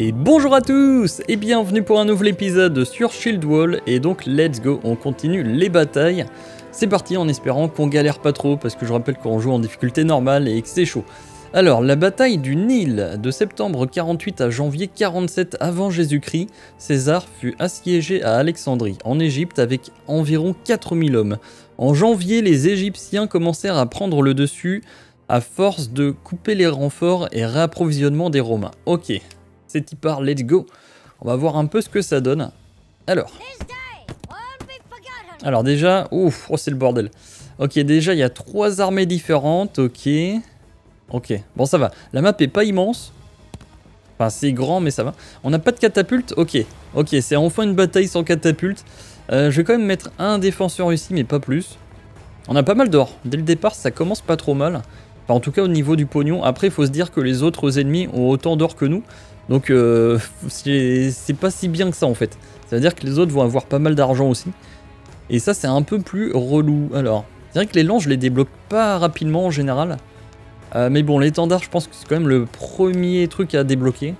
Et bonjour à tous et bienvenue pour un nouvel épisode sur Shield Wall. Et donc let's go, on continue les batailles. C'est parti en espérant qu'on galère pas trop parce que je rappelle qu'on joue en difficulté normale et que c'est chaud. Alors la bataille du Nil de septembre 48 à janvier 47 avant Jésus-Christ, César fut assiégé à Alexandrie en Égypte avec environ 4000 hommes. En janvier, les Égyptiens commencèrent à prendre le dessus à force de couper les renforts et réapprovisionnement des Romains. Ok. C'est y part, let's go. On va voir un peu ce que ça donne. Alors déjà, ouf, oh, c'est le bordel. Ok, déjà il y a 3 armées différentes, ok. Ok, bon ça va. La map est pas immense. Enfin c'est grand mais ça va. On n'a pas de catapulte, ok. Ok, c'est enfin une bataille sans catapulte. Je vais quand même mettre un défenseur ici mais pas plus. On a pas mal d'or. Dès le départ ça commence pas trop mal. Enfin en tout cas au niveau du pognon. Après il faut se dire que les autres ennemis ont autant d'or que nous. Donc c'est pas si bien que ça en fait. Ça veut dire que les autres vont avoir pas mal d'argent aussi. Et ça c'est un peu plus relou. Alors, c'est vrai que les lances je les débloque pas rapidement en général. Mais bon, l'étendard je pense que c'est quand même le premier truc à débloquer.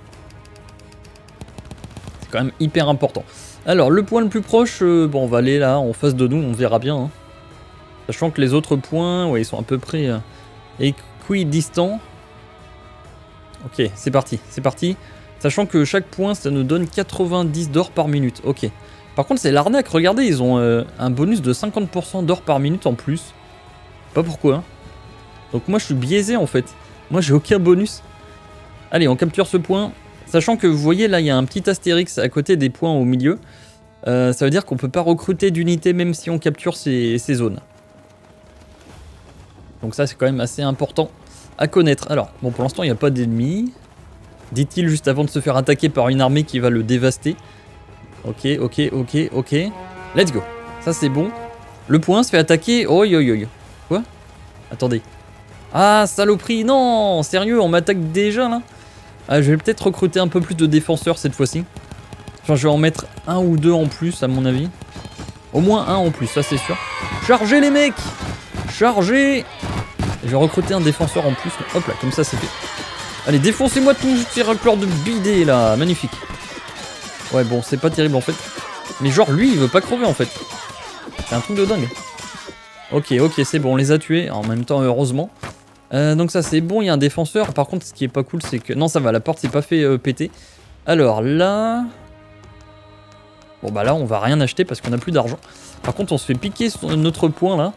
C'est quand même hyper important. Alors le point le plus proche, bon on va aller là en face de nous, on verra bien. Hein. Sachant que les autres points, ouais, ils sont à peu près équidistants. Ok, c'est parti, c'est parti. Sachant que chaque point, ça nous donne 90 d'or par minute. Ok. Par contre, c'est l'arnaque. Regardez, ils ont un bonus de 50% d'or par minute en plus. Pas pourquoi. Hein. Donc moi, je suis biaisé en fait. Moi, j'ai aucun bonus. Allez, on capture ce point. Sachant que vous voyez, là, il y a un petit astérix à côté des points au milieu. Ça veut dire qu'on peut pas recruter d'unités même si on capture ces zones. Donc ça, c'est quand même assez important à connaître. Alors, bon, pour l'instant, il n'y a pas d'ennemis. Dit-il juste avant de se faire attaquer par une armée qui va le dévaster. Ok, ok, ok, ok. Let's go. Ça, c'est bon. Le point se fait attaquer. Oi, oi, oi. Quoi? Attendez. Ah, saloperie. Non, sérieux, on m'attaque déjà, là? Ah, je vais peut-être recruter un peu plus de défenseurs cette fois-ci. Genre, je vais en mettre un ou deux en plus, à mon avis. Au moins un en plus, ça, c'est sûr. Chargez, les mecs! Chargez! Je vais recruter un défenseur en plus. Hop là, comme ça c'est fait. Allez, défoncez-moi tous ces racleurs de bidets là. Magnifique. Ouais, bon, c'est pas terrible en fait. Mais genre, lui, il veut pas crever en fait. C'est un truc de dingue. Ok, ok, c'est bon, on les a tués. En même temps, heureusement. Donc ça, c'est bon, il y a un défenseur. Par contre, ce qui est pas cool, c'est que... Non, ça va, la porte s'est pas fait péter. Alors là... Bon, bah là, on va rien acheter parce qu'on a plus d'argent. Par contre, on se fait piquer sur notre point là.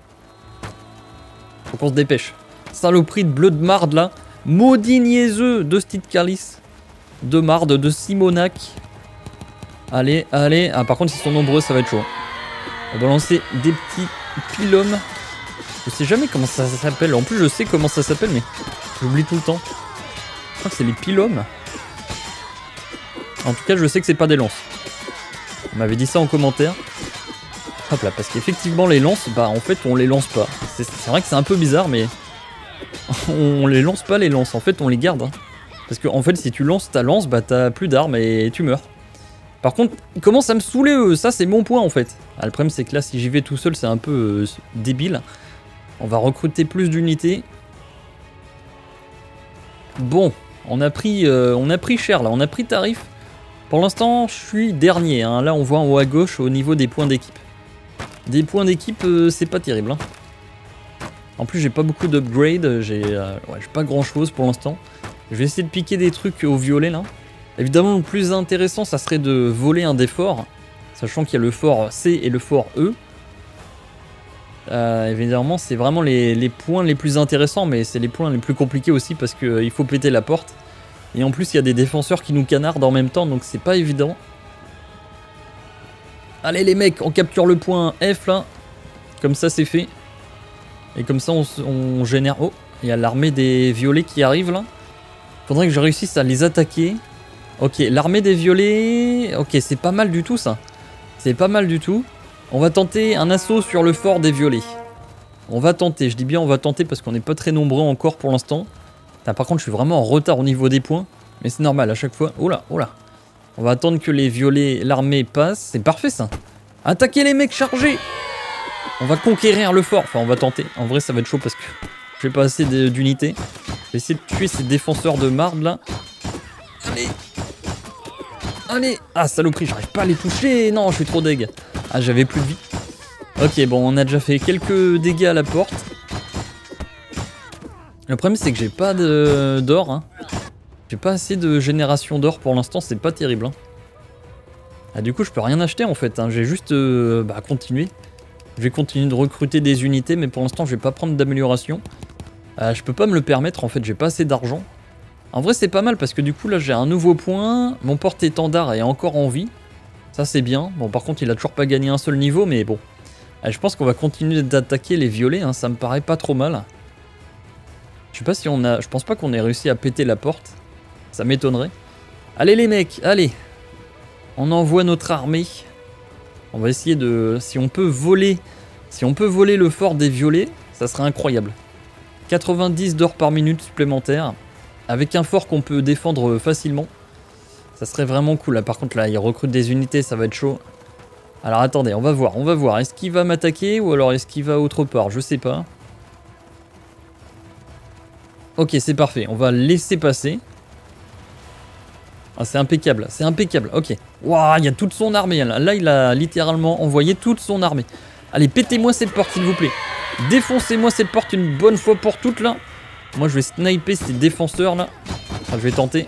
Faut qu'on se dépêche. Saloperie de bleu de marde là. Maudit niaiseux de Stitcalis. De marde, de Simonac. Allez, allez. Ah, par contre, ils sont nombreux, ça va être chaud. On va lancer des petits pylômes. Je sais jamais comment ça s'appelle. En plus, je sais comment ça s'appelle, mais j'oublie tout le temps. Je crois que c'est les pylômes. En tout cas, je sais que c'est pas des lances. On m'avait dit ça en commentaire. Hop là, parce qu'effectivement les lances, bah en fait on les lance pas. C'est vrai que c'est un peu bizarre mais on les lance pas les lances, en fait on les garde. Hein. Parce que en fait si tu lances ta lance, bah t'as plus d'armes et tu meurs. Par contre, ils commencent à me saouler eux, ça c'est mon point en fait. Ah, le problème c'est que là si j'y vais tout seul c'est un peu débile. On va recruter plus d'unités. Bon, on a pris cher là, on a pris tarif. Pour l'instant je suis dernier, hein. Là on voit en haut à gauche au niveau des points d'équipe. Des points d'équipe, c'est pas terrible. Hein. En plus, j'ai pas beaucoup d'upgrade. J'ai pas grand chose pour l'instant. Je vais essayer de piquer des trucs au violet là. Évidemment, le plus intéressant, ça serait de voler un des forts. Sachant qu'il y a le fort C et le fort E. Évidemment, c'est vraiment les points les plus intéressants. Mais c'est les points les plus compliqués aussi parce qu'il faut péter la porte. Et en plus, il y a des défenseurs qui nous canardent en même temps. Donc, c'est pas évident. Allez les mecs, on capture le point F là. Comme ça c'est fait. Et comme ça on génère... Oh, il y a l'armée des violets qui arrive là. Faudrait que je réussisse à les attaquer. Ok, l'armée des violets... Ok, c'est pas mal du tout ça. C'est pas mal du tout. On va tenter un assaut sur le fort des violets. On va tenter, je dis bien on va tenter parce qu'on n'est pas très nombreux encore pour l'instant. Par contre je suis vraiment en retard au niveau des points. Mais c'est normal à chaque fois. Oh là, oh là. On va attendre que les violets, l'armée passe. C'est parfait ça. Attaquez les mecs, chargez. On va conquérir le fort. Enfin, on va tenter. En vrai, ça va être chaud parce que j'ai pas assez d'unités. Je vais essayer de tuer ces défenseurs de marde là. Allez. Allez. Ah, saloperie, j'arrive pas à les toucher. Non, je suis trop deg. Ah, j'avais plus de vie. Ok, bon, on a déjà fait quelques dégâts à la porte. Le problème, c'est que j'ai pas d'or. Hein. J'ai pas assez de génération d'or pour l'instant, c'est pas terrible. Hein. Ah, du coup, je peux rien acheter en fait. Hein. J'ai juste continuer. Je vais continuer de recruter des unités, mais pour l'instant, je vais pas prendre d'amélioration. Je peux pas me le permettre en fait, j'ai pas assez d'argent. En vrai, c'est pas mal parce que du coup, là, j'ai un nouveau point. Mon porte-étendard est encore en vie. Ça, c'est bien. Bon, par contre, il a toujours pas gagné un seul niveau, mais bon. Je pense qu'on va continuer d'attaquer les violets. Hein. Ça me paraît pas trop mal. Je sais pas si on a... Je pense pas qu'on ait réussi à péter la porte. Ça m'étonnerait. Allez les mecs, allez. On envoie notre armée. On va essayer de... Si on peut voler le fort des violets, ça serait incroyable. 90 d'or par minute supplémentaire. Avec un fort qu'on peut défendre facilement. Ça serait vraiment cool. Là, par contre, là, il recrute des unités, ça va être chaud. Alors attendez, on va voir. Est-ce qu'il va m'attaquer ou alors est-ce qu'il va autre part? Je sais pas. Ok, c'est parfait. On va laisser passer. Ah, c'est impeccable, ok. Waouh, il y a toute son armée. Là, il a littéralement envoyé toute son armée. Allez, pétez-moi cette porte, s'il vous plaît. Défoncez-moi cette porte une bonne fois pour toutes, là. Moi, je vais sniper ces défenseurs, là. Enfin, je vais tenter.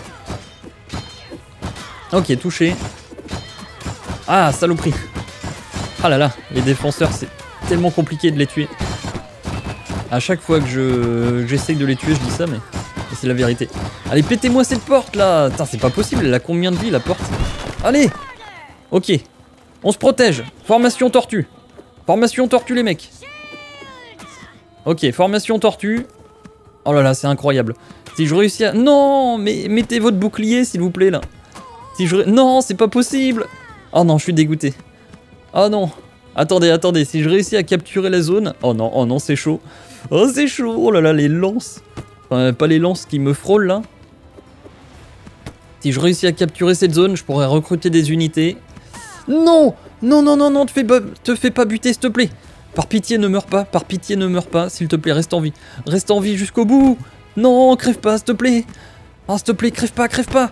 Ok, touché. Ah, saloperie. Ah là là, les défenseurs, c'est tellement compliqué de les tuer. À chaque fois que j'essaye de les tuer, je dis ça, mais c'est la vérité. Allez, pétez-moi cette porte, là. Putain, c'est pas possible, elle a combien de vie, la porte? Allez. Ok. On se protège. Formation tortue. Formation tortue, les mecs. Ok, formation tortue. Oh là là, c'est incroyable. Si je réussis à... Non, mais mettez votre bouclier, s'il vous plaît, là. Si je... Non, c'est pas possible. Oh non, je suis dégoûté. Oh non. Attendez. Si je réussis à capturer la zone... Oh non, c'est chaud. Oh, c'est chaud. Oh là là, les lances. Enfin, pas les lances qui me frôlent, là. Si je réussis à capturer cette zone, je pourrais recruter des unités. Non, te fais pas buter, s'il te plaît. Par pitié, ne meurs pas, s'il te plaît, reste en vie jusqu'au bout. Non, crève pas, s'il te plaît. Ah, s'il te plaît, crève pas.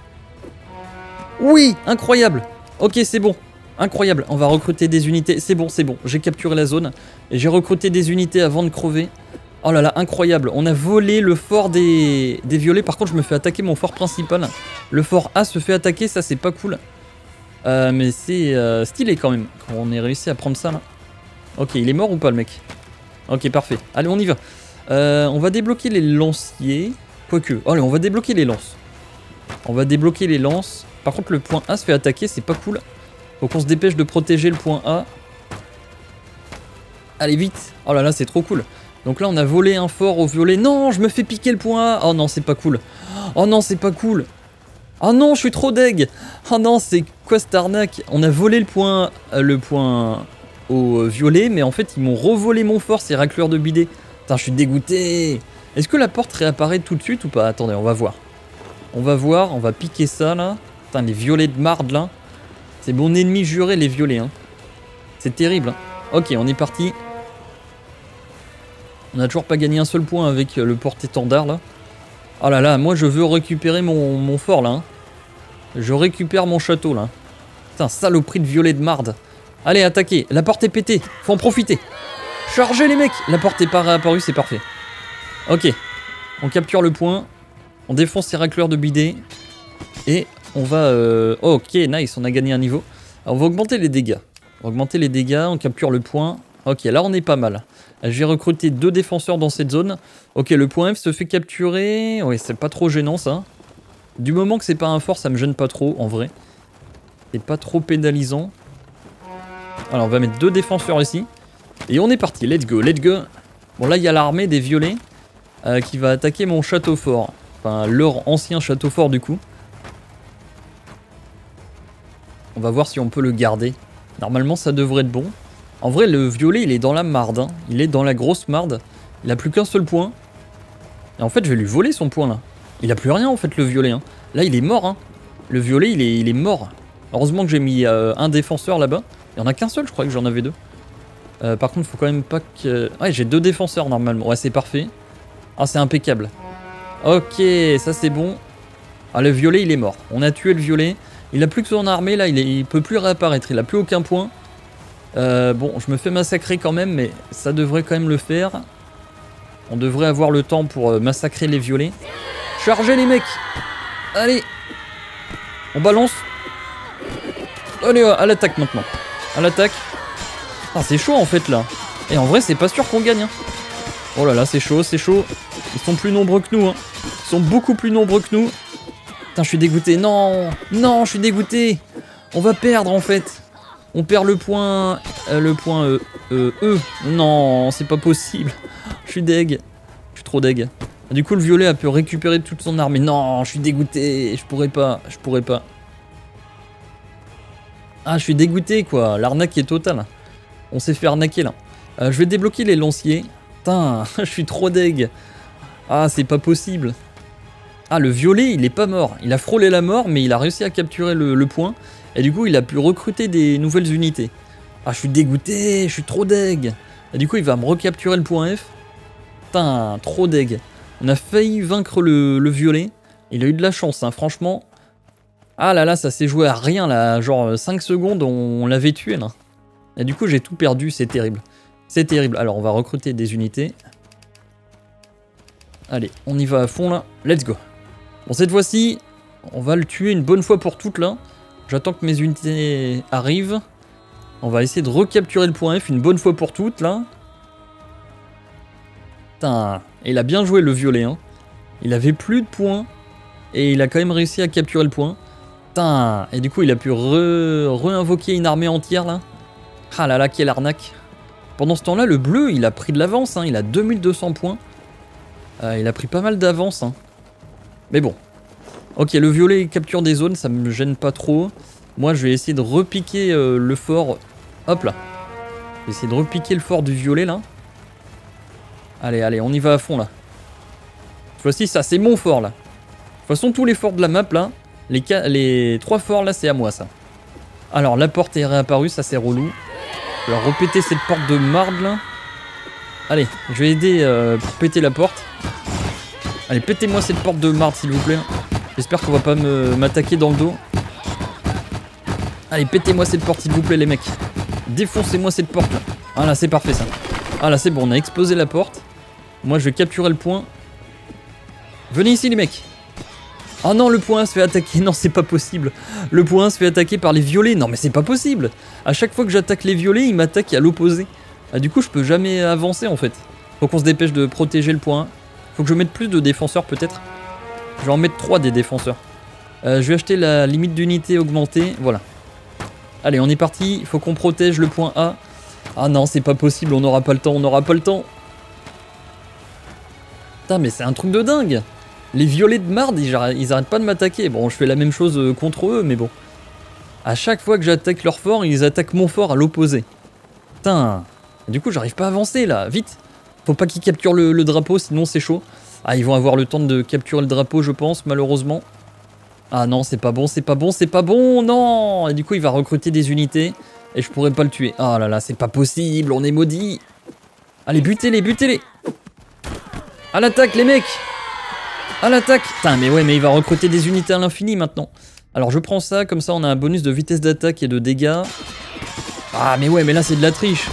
Oui, incroyable. Ok, c'est bon. Incroyable, on va recruter des unités. C'est bon, j'ai capturé la zone. Et j'ai recruté des unités avant de crever. Oh là là, incroyable. On a volé le fort des violets. Par contre, je me fais attaquer mon fort principal. Le fort A se fait attaquer, ça c'est pas cool. Mais c'est stylé quand même. On ait réussi à prendre ça là. Ok, il est mort ou pas le mec? Ok, parfait. Allez, on y va. On va débloquer les lanciers. Quoique. Allez, on va débloquer les lances. Par contre, le point A se fait attaquer, c'est pas cool. Faut qu'on se dépêche de protéger le point A. Allez, vite. Oh là là, c'est trop cool. Donc là, on a volé un fort au violet. Non, je me fais piquer le point A. Oh non, c'est pas cool. Oh non, je suis trop deg. Oh non, c'est quoi cette arnaque? On a volé le point au violet, mais en fait, ils m'ont revolé mon fort, ces racleurs de bidet. Putain, je suis dégoûté. Est-ce que la porte réapparaît tout de suite ou pas? Attendez, on va voir. On va piquer ça, là. Putain, les violets de marde, là. C'est mon ennemi juré, les violets, hein. C'est terrible, hein. Ok, on est parti. On n'a toujours pas gagné un seul point avec le porte-étendard, là. Oh là là, moi, je veux récupérer mon fort, là, hein. Je récupère mon château, là. Putain, saloperie de violet de marde. Allez, attaquez. La porte est pétée. Faut en profiter. Chargez, les mecs. La porte est pas réapparue, c'est parfait. Ok. On capture le point. On défonce ces racleurs de bidet. Et on va... ok, nice, on a gagné un niveau. Alors, on va augmenter les dégâts. On capture le point. Ok, là, on est pas mal. J'ai recruté 2 défenseurs dans cette zone. Ok, le point F se fait capturer. Ouais, c'est pas trop gênant, ça. Du moment que c'est pas un fort, ça me gêne pas trop, en vrai. C'est pas trop pénalisant. Alors, on va mettre 2 défenseurs ici. Et on est parti, let's go. Bon, là, il y a l'armée des violets qui va attaquer mon château fort. Enfin, leur ancien château fort, du coup. On va voir si on peut le garder. Normalement, ça devrait être bon. En vrai, le violet, il est dans la marde. Hein. Il est dans la grosse marde. Il a plus qu'un seul point. Et en fait, je vais lui voler son point, là. Il a plus rien, en fait, le violet. Hein. Là, il est mort. Hein. Le violet, il est mort. Heureusement que j'ai mis un défenseur là-bas. Il n'y en a qu'un seul, je crois que j'en avais 2. Par contre, faut quand même pas que... Ouais, j'ai 2 défenseurs, normalement. Ouais, c'est parfait. Ah, c'est impeccable. Ok, ça, c'est bon. Ah, le violet, il est mort. On a tué le violet. Il a plus que son armée là, il peut plus réapparaître, il a plus aucun point. Bon, je me fais massacrer quand même, mais ça devrait quand même le faire. On devrait avoir le temps pour massacrer les violets. Chargez les mecs! Allez! On balance. Allez, à l'attaque maintenant. À l'attaque. Ah, c'est chaud en fait là. Et en vrai, c'est pas sûr qu'on gagne. Hein. Oh là là, c'est chaud, c'est chaud. Ils sont plus nombreux que nous. Hein. Ils sont beaucoup plus nombreux que nous. Putain, je suis dégoûté. Non, non, je suis dégoûté. On va perdre en fait. On perd le point. E. Non, c'est pas possible. Je suis deg. Je suis trop deg. Du coup, le violet a pu récupérer toute son armée. Non, je suis dégoûté. Je pourrais pas. Je pourrais pas. Ah, je suis dégoûté quoi. L'arnaque est totale. On s'est fait arnaquer là. Je vais débloquer les lanciers. Putain, je suis trop deg. Ah, c'est pas possible. Ah, le violet, il est pas mort. Il a frôlé la mort, mais il a réussi à capturer le point. Et du coup, il a pu recruter des nouvelles unités. Ah, je suis dégoûté. Je suis trop deg. Et du coup, il va me recapturer le point F. Putain, trop deg. On a failli vaincre le violet. Il a eu de la chance, hein, franchement. Ah là là, ça s'est joué à rien là. Genre 5 secondes, on l'avait tué là. Et du coup, j'ai tout perdu. C'est terrible. C'est terrible. Alors, on va recruter des unités. Allez, on y va à fond là. Let's go. Bon, cette fois-ci, on va le tuer une bonne fois pour toutes là. J'attends que mes unités arrivent. On va essayer de recapturer le point F une bonne fois pour toutes là. Putain, il a bien joué le violet. Hein. Il avait plus de points. Et il a quand même réussi à capturer le point. Putain, et du coup, il a pu re-invoquer une armée entière là. Ah là là, quelle arnaque. Pendant ce temps-là, le bleu, il a pris de l'avance. Hein. Il a 2200 points. Il a pris pas mal d'avance. Hein. Mais bon. Ok, le violet capture des zones, ça me gêne pas trop. Moi, je vais essayer de repiquer le fort. Hop là. Je vais essayer de repiquer le fort du violet là. Allez, allez, on y va à fond là. Cette fois-ci, ça, c'est mon fort là. De toute façon, tous les forts de la map là, les 3 forts là, c'est à moi ça. Alors, la porte est réapparue, ça c'est relou. Je vais repéter cette porte de marde là. Allez, je vais aider pour péter la porte. Allez, pétez-moi cette porte de marde s'il vous plaît. J'espère qu'on va pas m'attaquer dans le dos. Allez, pétez-moi cette porte s'il vous plaît les mecs. Défoncez-moi cette porte là. Ah là, c'est parfait ça. Ah là, c'est bon, on a explosé la porte. Moi, je vais capturer le point. Venez ici les mecs. Oh non, le point se fait attaquer. Non, c'est pas possible. Le point se fait attaquer par les violets. Non, mais c'est pas possible. À chaque fois que j'attaque les violets, ils m'attaquent à l'opposé. Ah, du coup, je peux jamais avancer en fait. Faut qu'on se dépêche de protéger le point. Faut que je mette plus de défenseurs peut-être. Je vais en mettre 3 des défenseurs. Je vais acheter la limite d'unité augmentée. Voilà. Allez, on est parti. Il faut qu'on protège le point A. Ah non, c'est pas possible. On n'aura pas le temps. On n'aura pas le temps. Putain, mais c'est un truc de dingue. Les violets de marde, ils arrêtent pas de m'attaquer. Bon, je fais la même chose contre eux, mais bon. À chaque fois que j'attaque leur fort, ils attaquent mon fort à l'opposé. Putain. Du coup, j'arrive pas à avancer là. Vite. Faut pas qu'ils capturent le drapeau, sinon c'est chaud. Ah, ils vont avoir le temps de capturer le drapeau, je pense, malheureusement. Ah non, c'est pas bon, c'est pas bon, c'est pas bon, non. Et du coup, il va recruter des unités. Et je pourrais pas le tuer. Ah là là, c'est pas possible, on est maudits. Allez, butez-les, butez-les. À l'attaque, les mecs. À l'attaque. Putain, mais ouais, mais il va recruter des unités à l'infini maintenant. Alors, je prends ça, comme ça, on a un bonus de vitesse d'attaque et de dégâts. Ah, mais ouais, mais là, c'est de la triche.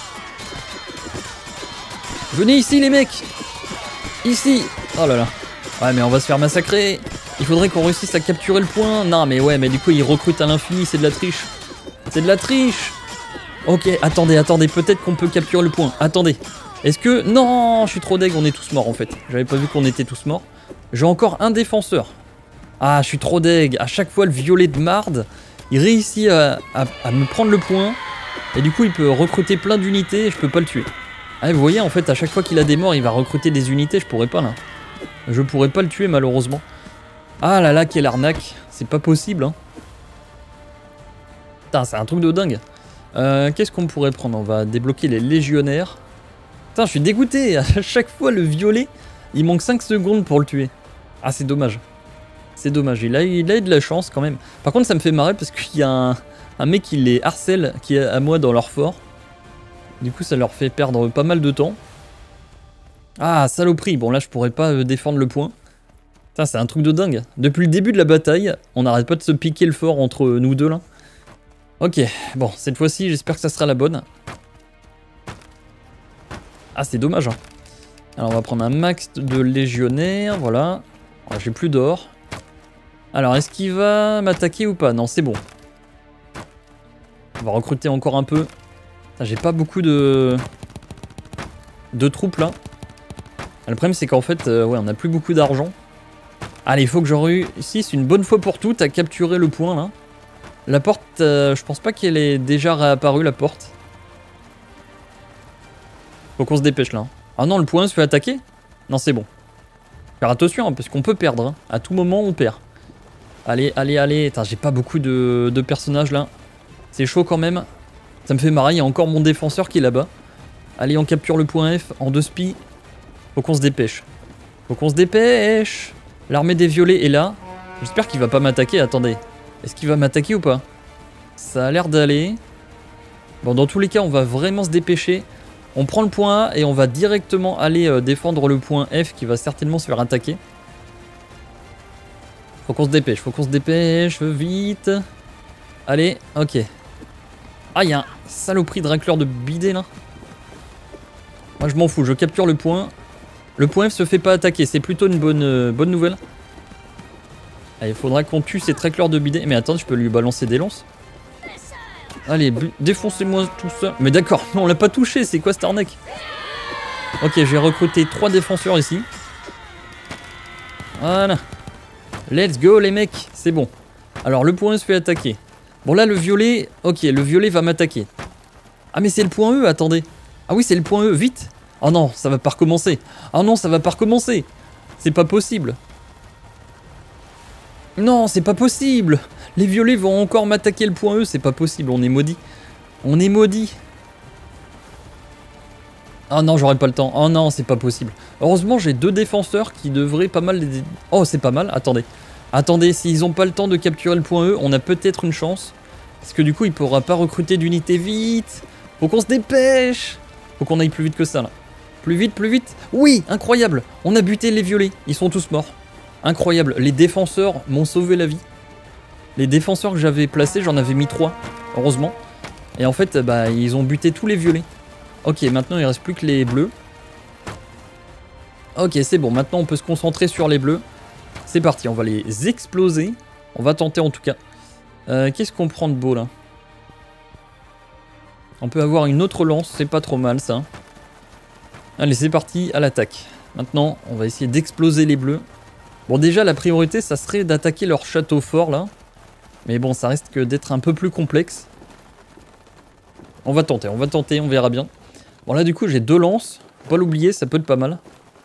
Venez ici, les mecs. Ici. Oh là là. Ouais, mais on va se faire massacrer. Il faudrait qu'on réussisse à capturer le point. Non, mais ouais, mais du coup, il recrute à l'infini, c'est de la triche. C'est de la triche. Ok, attendez, attendez, peut-être qu'on peut capturer le point. Attendez. Est-ce que... Non, je suis trop deg, on est tous morts en fait. J'avais pas vu qu'on était tous morts. J'ai encore un défenseur. Ah, je suis trop deg. À chaque fois, le violet de marde, il réussit à me prendre le point. Et du coup, il peut recruter plein d'unités et je peux pas le tuer. Ah, vous voyez, en fait, à chaque fois qu'il a des morts, il va recruter des unités. Je pourrais pas, là. Je pourrais pas le tuer, malheureusement. Ah là là, quelle arnaque. C'est pas possible, hein. Putain, c'est un truc de dingue. Qu'est-ce qu'on pourrait prendre? On va débloquer les légionnaires. Putain, je suis dégoûté. À chaque fois, le violet, il manque 5 secondes pour le tuer. Ah, c'est dommage. C'est dommage. Il a eu de la chance, quand même. Par contre, ça me fait marrer parce qu'il y a un mec qui les harcèle, qui est à moi dans leur fort. Du coup, ça leur fait perdre pas mal de temps. Ah, saloperie. Bon, là, je pourrais pas défendre le point. C'est un truc de dingue. Depuis le début de la bataille, on n'arrête pas de se piquer le fort entre nous deux là. Ok, bon, cette fois-ci, j'espère que ça sera la bonne. Ah, c'est dommage. Hein. Alors, on va prendre un max de légionnaires, voilà. J'ai plus d'or. Alors, est-ce qu'il va m'attaquer ou pas? Non, c'est bon. On va recruter encore un peu. J'ai pas beaucoup de troupes là. Le problème, c'est qu'en fait, ouais, on n'a plus beaucoup d'argent. Allez, il faut que je réussisse une bonne fois pour toutes à capturer le point là. La porte, je pense pas qu'elle est déjà réapparue la porte. Faut qu'on se dépêche là. Ah non, le point se fait attaquer? Non, c'est bon. Faire attention, hein, parce qu'on peut perdre. Hein. À tout moment, on perd. Allez, allez, allez. J'ai pas beaucoup de personnages là. C'est chaud quand même. Ça me fait marrer, il y a encore mon défenseur qui est là-bas. Allez, on capture le point F en 2 spies. Faut qu'on se dépêche. Faut qu'on se dépêche. L'armée des violets est là. J'espère qu'il va pas m'attaquer. Attendez. Est-ce qu'il va m'attaquer ou pas? Ça a l'air d'aller. Bon, dans tous les cas, on va vraiment se dépêcher. On prend le point A et on va directement aller défendre le point F qui va certainement se faire attaquer. Faut qu'on se dépêche, vite. Allez, ok. Ah, il y a un saloperie de racleur de bidet là. Moi, je m'en fous, je capture le point. Le point F se fait pas attaquer, c'est plutôt une bonne nouvelle. Allez, il faudra qu'on tue ces racleurs de bidet. Mais attends, je peux lui balancer des lances. Allez, défoncez-moi tout ça. Mais d'accord, on l'a pas touché, c'est quoi cette arnaque? Ok, j'ai recruté 3 défenseurs ici. Voilà. Let's go les mecs, c'est bon. Alors le point E se fait attaquer. Bon là le violet, ok, le violet va m'attaquer. Ah mais c'est le point E, attendez. Ah oui c'est le point E, vite. Oh non, ça va pas recommencer. Oh non, ça va pas recommencer. C'est pas possible. Non, c'est pas possible. Les violets vont encore m'attaquer le point E, c'est pas possible, on est maudit. On est maudit. Ah non, j'aurais pas le temps. Oh non, c'est pas possible. Heureusement, j'ai 2 défenseurs qui devraient pas mal les... Oh, c'est pas mal, attendez. Attendez, s'ils ont pas le temps de capturer le point E, on a peut-être une chance. Parce que du coup, il pourra pas recruter d'unité vite. Faut qu'on se dépêche. Faut qu'on aille plus vite que ça, là. Plus vite, plus vite. Oui, incroyable. On a buté les violets. Ils sont tous morts. Incroyable. Les défenseurs m'ont sauvé la vie. Les défenseurs que j'avais placés, j'en avais mis 3. Heureusement. Et en fait, bah, ils ont buté tous les violets. Ok, maintenant il reste plus que les bleus. Ok, c'est bon. Maintenant, on peut se concentrer sur les bleus. C'est parti, on va les exploser. On va tenter en tout cas. Qu'est-ce qu'on prend de beau là? On peut avoir une autre lance, c'est pas trop mal ça. Allez, c'est parti, à l'attaque. Maintenant, on va essayer d'exploser les bleus. Bon, déjà, la priorité, ça serait d'attaquer leur château fort là. Mais bon, ça reste que d'être un peu plus complexe. On va tenter, on verra bien. Bon, là, du coup, j'ai 2 lances. Faut pas l'oublier, ça peut être pas mal.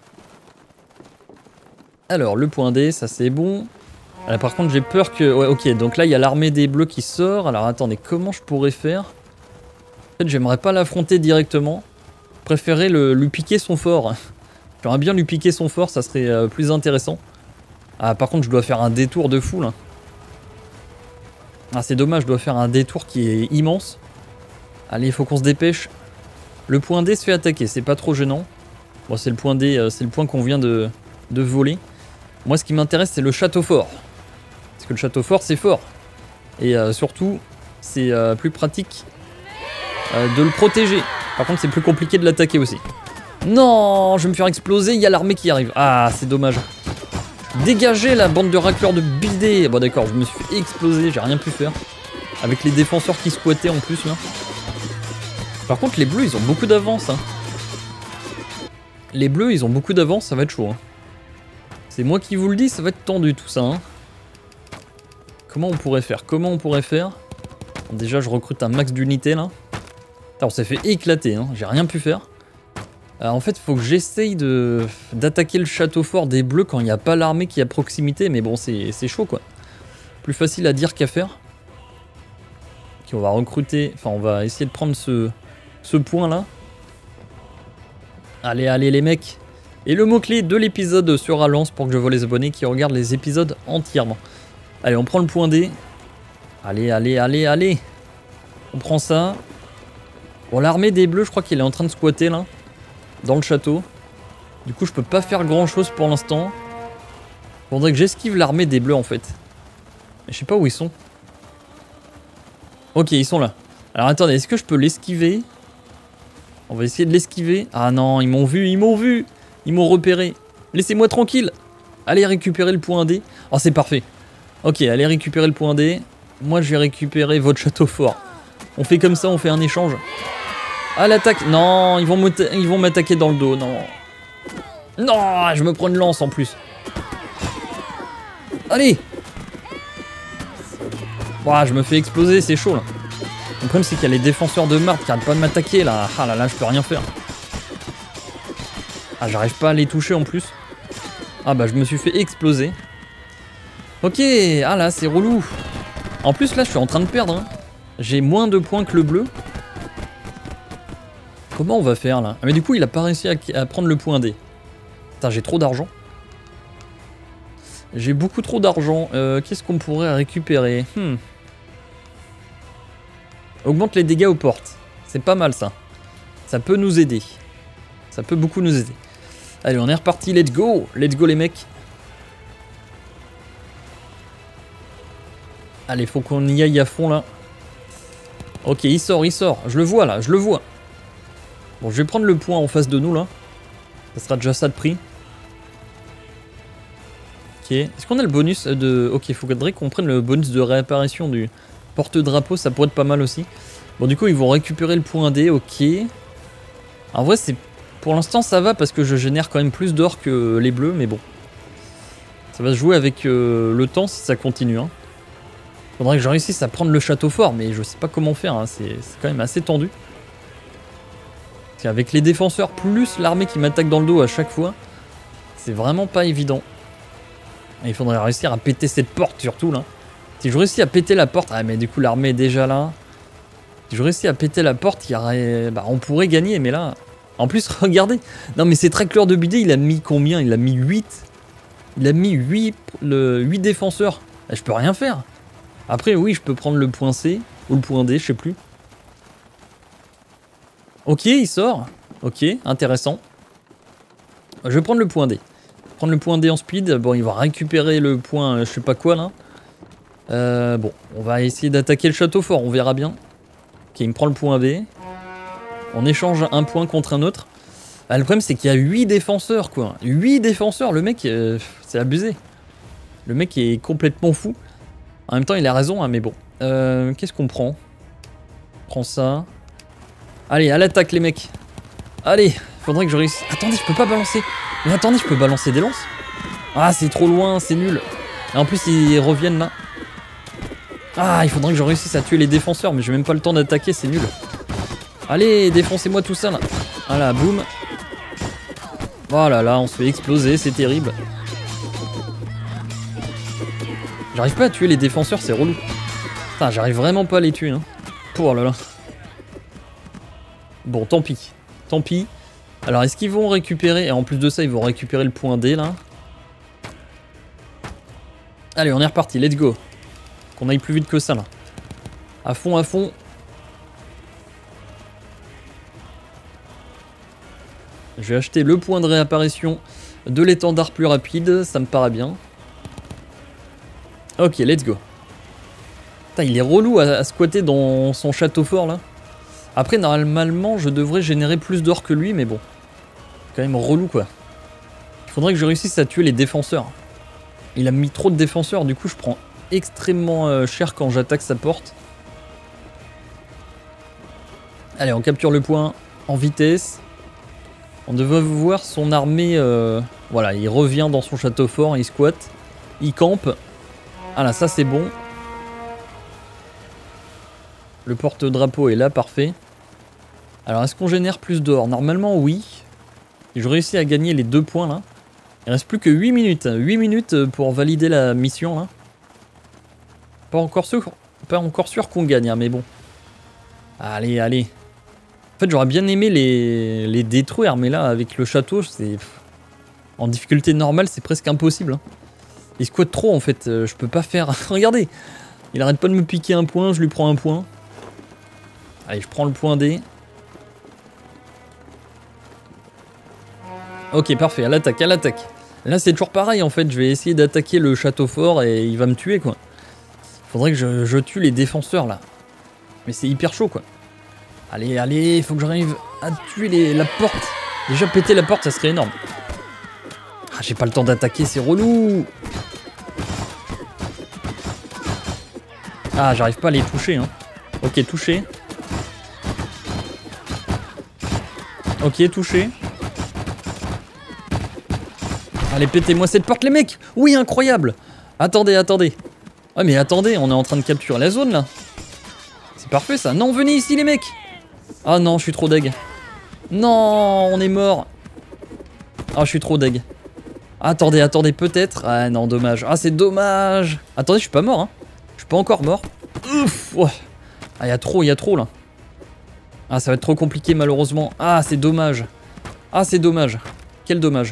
Alors, le point D, ça c'est bon. Là, par contre, j'ai peur que... Ouais, ok, donc là, il y a l'armée des bleus qui sort. Alors, attendez, comment je pourrais faire? En fait, j'aimerais pas l'affronter directement. Je préférerais lui piquer son fort. J'aimerais bien lui piquer son fort, ça serait plus intéressant. Ah, par contre, je dois faire un détour de fou, là. Ah, c'est dommage, je dois faire un détour qui est immense. Allez, il faut qu'on se dépêche. Le point D se fait attaquer, c'est pas trop gênant. Bon, c'est le point D, c'est le point qu'on vient de voler. Moi, ce qui m'intéresse, c'est le château fort. Parce que le château fort, c'est fort. Et surtout, c'est plus pratique de le protéger. Par contre, c'est plus compliqué de l'attaquer aussi. Non, je vais me faire exploser, il y a l'armée qui arrive. Ah, c'est dommage. Dégagez la bande de racleurs de bidets. Bon, d'accord, je me suis fait exploser, j'ai rien pu faire. Avec les défenseurs qui squattaient en plus, là. Par contre, les bleus, ils ont beaucoup d'avance. Hein. Les bleus, ils ont beaucoup d'avance, ça va être chaud. Hein. C'est moi qui vous le dis, ça va être tendu tout ça. Hein. Comment on pourrait faire? Bon, déjà, je recrute un max d'unités là. On s'est fait éclater, hein. J'ai rien pu faire. En fait, il faut que j'essaye d'attaquer le château fort des bleus quand il n'y a pas l'armée qui est à proximité. Mais bon, c'est chaud quoi. Plus facile à dire qu'à faire. Ok, on va recruter. Enfin, on va essayer de prendre ce point là. Allez, allez les mecs. Et le mot-clé de l'épisode sera lance pour que je vois les abonnés qui regardent les épisodes entièrement. Allez, on prend le point D. Allez, allez, allez, allez. On prend ça. Bon, l'armée des bleus, je crois qu'il est en train de squatter là. Dans le château. Du coup, je peux pas faire grand chose pour l'instant. Faudrait que j'esquive l'armée des bleus en fait. Mais je sais pas où ils sont. Ok, ils sont là. Alors attendez, est-ce que je peux l'esquiver? On va essayer de l'esquiver. Ah non, ils m'ont vu, ils m'ont vu. Ils m'ont repéré. Laissez-moi tranquille. Allez récupérer le point D. Oh, c'est parfait. Ok, allez récupérer le point D. Moi, je vais récupérer votre château fort. On fait comme ça, on fait un échange. Ah, l'attaque. Non, ils vont m'attaquer dans le dos. Non. Non, je me prends une lance en plus. Allez. Ouah, je me fais exploser, c'est chaud là. Le problème, c'est qu'il y a les défenseurs de Marthe qui arrêtent pas de m'attaquer là. Ah là là, je peux rien faire. Ah, j'arrive pas à les toucher en plus. Ah bah, je me suis fait exploser. Ok, ah là, c'est relou. En plus, là, je suis en train de perdre. Hein. J'ai moins de points que le bleu. Comment on va faire là? Ah, mais du coup, il a pas réussi à prendre le point D. Putain, j'ai trop d'argent. J'ai beaucoup trop d'argent. Qu'est-ce qu'on pourrait récupérer? Augmente les dégâts aux portes. C'est pas mal ça. Ça peut nous aider. Ça peut beaucoup nous aider. Allez, on est reparti. Let's go. Let's go les mecs. Allez, faut qu'on y aille à fond là. Ok, il sort, il sort. Je le vois là, je le vois. Bon, je vais prendre le point en face de nous là. Ça sera déjà ça de prix. Ok. Est-ce qu'on a le bonus de... Ok, il faudrait qu'on prenne le bonus de réapparition du porte-drapeau. Ça pourrait être pas mal aussi. Bon, du coup, ils vont récupérer le point D. Ok. En vrai, c'est... Pour l'instant, ça va parce que je génère quand même plus d'or que les bleus. Mais bon. Ça va se jouer avec le temps si ça continue. Hein. Faudrait que je réussisse à prendre le château fort. Mais je sais pas comment faire. Hein. C'est quand même assez tendu. Parce qu'avec les défenseurs plus l'armée qui m'attaque dans le dos à chaque fois, c'est vraiment pas évident. Et il faudrait réussir à péter cette porte surtout là. Si je réussis à péter la porte, ah mais du coup l'armée est déjà là. Si je réussis à péter la porte, il y aurait... bah, on pourrait gagner, mais là... En plus, regardez. Non mais c'est très clair de BD, il a mis combien? Il a mis 8. Il a mis 8 défenseurs. Ah, je peux rien faire. Après oui, je peux prendre le point C ou le point D, je sais plus. Ok, il sort. Ok, intéressant. Je vais prendre le point D. Prendre le point D en speed. Bon, il va récupérer le point, je sais pas quoi là. Bon, on va essayer d'attaquer le château fort, on verra bien. Ok, il me prend le point B. On échange un point contre un autre. Ah, le problème, c'est qu'il y a 8 défenseurs, quoi. 8 défenseurs, le mec, c'est abusé. Le mec est complètement fou. En même temps, il a raison, hein, mais bon. Qu'est-ce qu'on prend? On prend ça. Allez, à l'attaque, les mecs. Allez, faudrait que je réussisse. Attendez, je peux pas balancer. Mais attendez, je peux balancer des lances. Ah, c'est trop loin, c'est nul. Et en plus, ils reviennent là. Ah, il faudrait que je réussisse à tuer les défenseurs, mais j'ai même pas le temps d'attaquer, c'est nul. Allez, défoncez-moi tout ça là. Voilà, boum. Voilà, là, on se fait exploser, c'est terrible. J'arrive pas à tuer les défenseurs, c'est relou. Putain, j'arrive vraiment pas à les tuer. Hein. Oh là là. Bon, tant pis. Tant pis. Alors, est-ce qu'ils vont récupérer... Et en plus de ça, ils vont récupérer le point D, là. Allez, on est reparti. Let's go. Qu'on aille plus vite que ça, là. À fond, à fond. Je vais acheter le point de réapparition de l'étendard plus rapide. Ça me paraît bien. Ok, let's go. Putain, il est relou à squatter dans son château fort, là. Après, normalement, je devrais générer plus d'or que lui, mais bon. C'est quand même relou, quoi. Il faudrait que je réussisse à tuer les défenseurs. Il a mis trop de défenseurs, du coup, je prends extrêmement cher quand j'attaque sa porte. Allez, on capture le point en vitesse. On devrait voir son armée... voilà, il revient dans son château fort, il squatte. Il campe. Ah là, ça, c'est bon. Le porte-drapeau est là, parfait. Alors, est-ce qu'on génère plus d'or? Normalement, oui. Si je réussis à gagner les 2 points, là. Il reste plus que 8 minutes. 8 minutes pour valider la mission, là. Pas encore sûr qu'on gagne, hein, mais bon. Allez, allez. En fait, j'aurais bien aimé les détruire, mais là, avec le château, c'est... En difficulté normale, c'est presque impossible. Hein. Il squatte trop, en fait. Je peux pas faire... Regardez. Il arrête pas de me piquer un point, je lui prends un point. Allez, je prends le point D. Ok, parfait, à l'attaque, à l'attaque. Là, c'est toujours pareil, en fait. Je vais essayer d'attaquer le château fort et il va me tuer, quoi. Faudrait que je tue les défenseurs, là. Mais c'est hyper chaud, quoi. Allez, allez, faut que j'arrive à tuer la porte. Déjà, péter la porte, ça serait énorme. Ah, j'ai pas le temps d'attaquer, c'est relou. Ah, j'arrive pas à les toucher, hein. Ok, touché. Ok, touché. Allez, pétez-moi cette porte, les mecs. Oui, incroyable. Attendez, attendez. Ouais, mais attendez, on est en train de capturer la zone, là. C'est parfait, ça. Non, venez ici, les mecs. Ah non, je suis trop deg. Non, on est mort. Ah, je suis trop deg. Attendez, attendez, peut-être. Ah non, dommage. Ah, c'est dommage. Attendez, je suis pas mort, hein. Je suis pas encore mort. Ouf. Oh. Ah, il y a trop, là. Ah, ça va être trop compliqué, malheureusement. Ah, c'est dommage. Ah, c'est dommage. Quel dommage.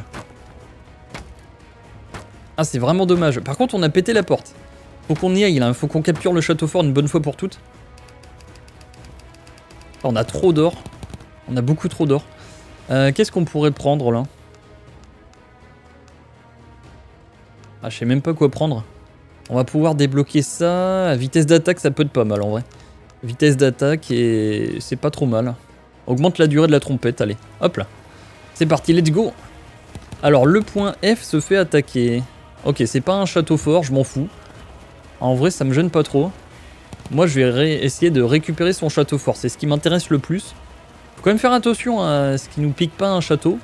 Ah, c'est vraiment dommage. Par contre, on a pété la porte. Faut qu'on y aille, là. Faut qu'on capture le château fort une bonne fois pour toutes. On a trop d'or. On a beaucoup trop d'or. Qu'est-ce qu'on pourrait prendre, là? Ah, je sais même pas quoi prendre. On va pouvoir débloquer ça. À vitesse d'attaque, ça peut être pas mal, en vrai. Vitesse d'attaque, et c'est pas trop mal. Augmente la durée de la trompette, allez. Hop là. C'est parti, let's go. Alors, le point F se fait attaquer. Ok, c'est pas un château fort, je m'en fous. En vrai, ça me gêne pas trop. Moi, je vais essayer de récupérer son château fort. C'est ce qui m'intéresse le plus. Faut quand même faire attention à ce qui nous pique pas un château.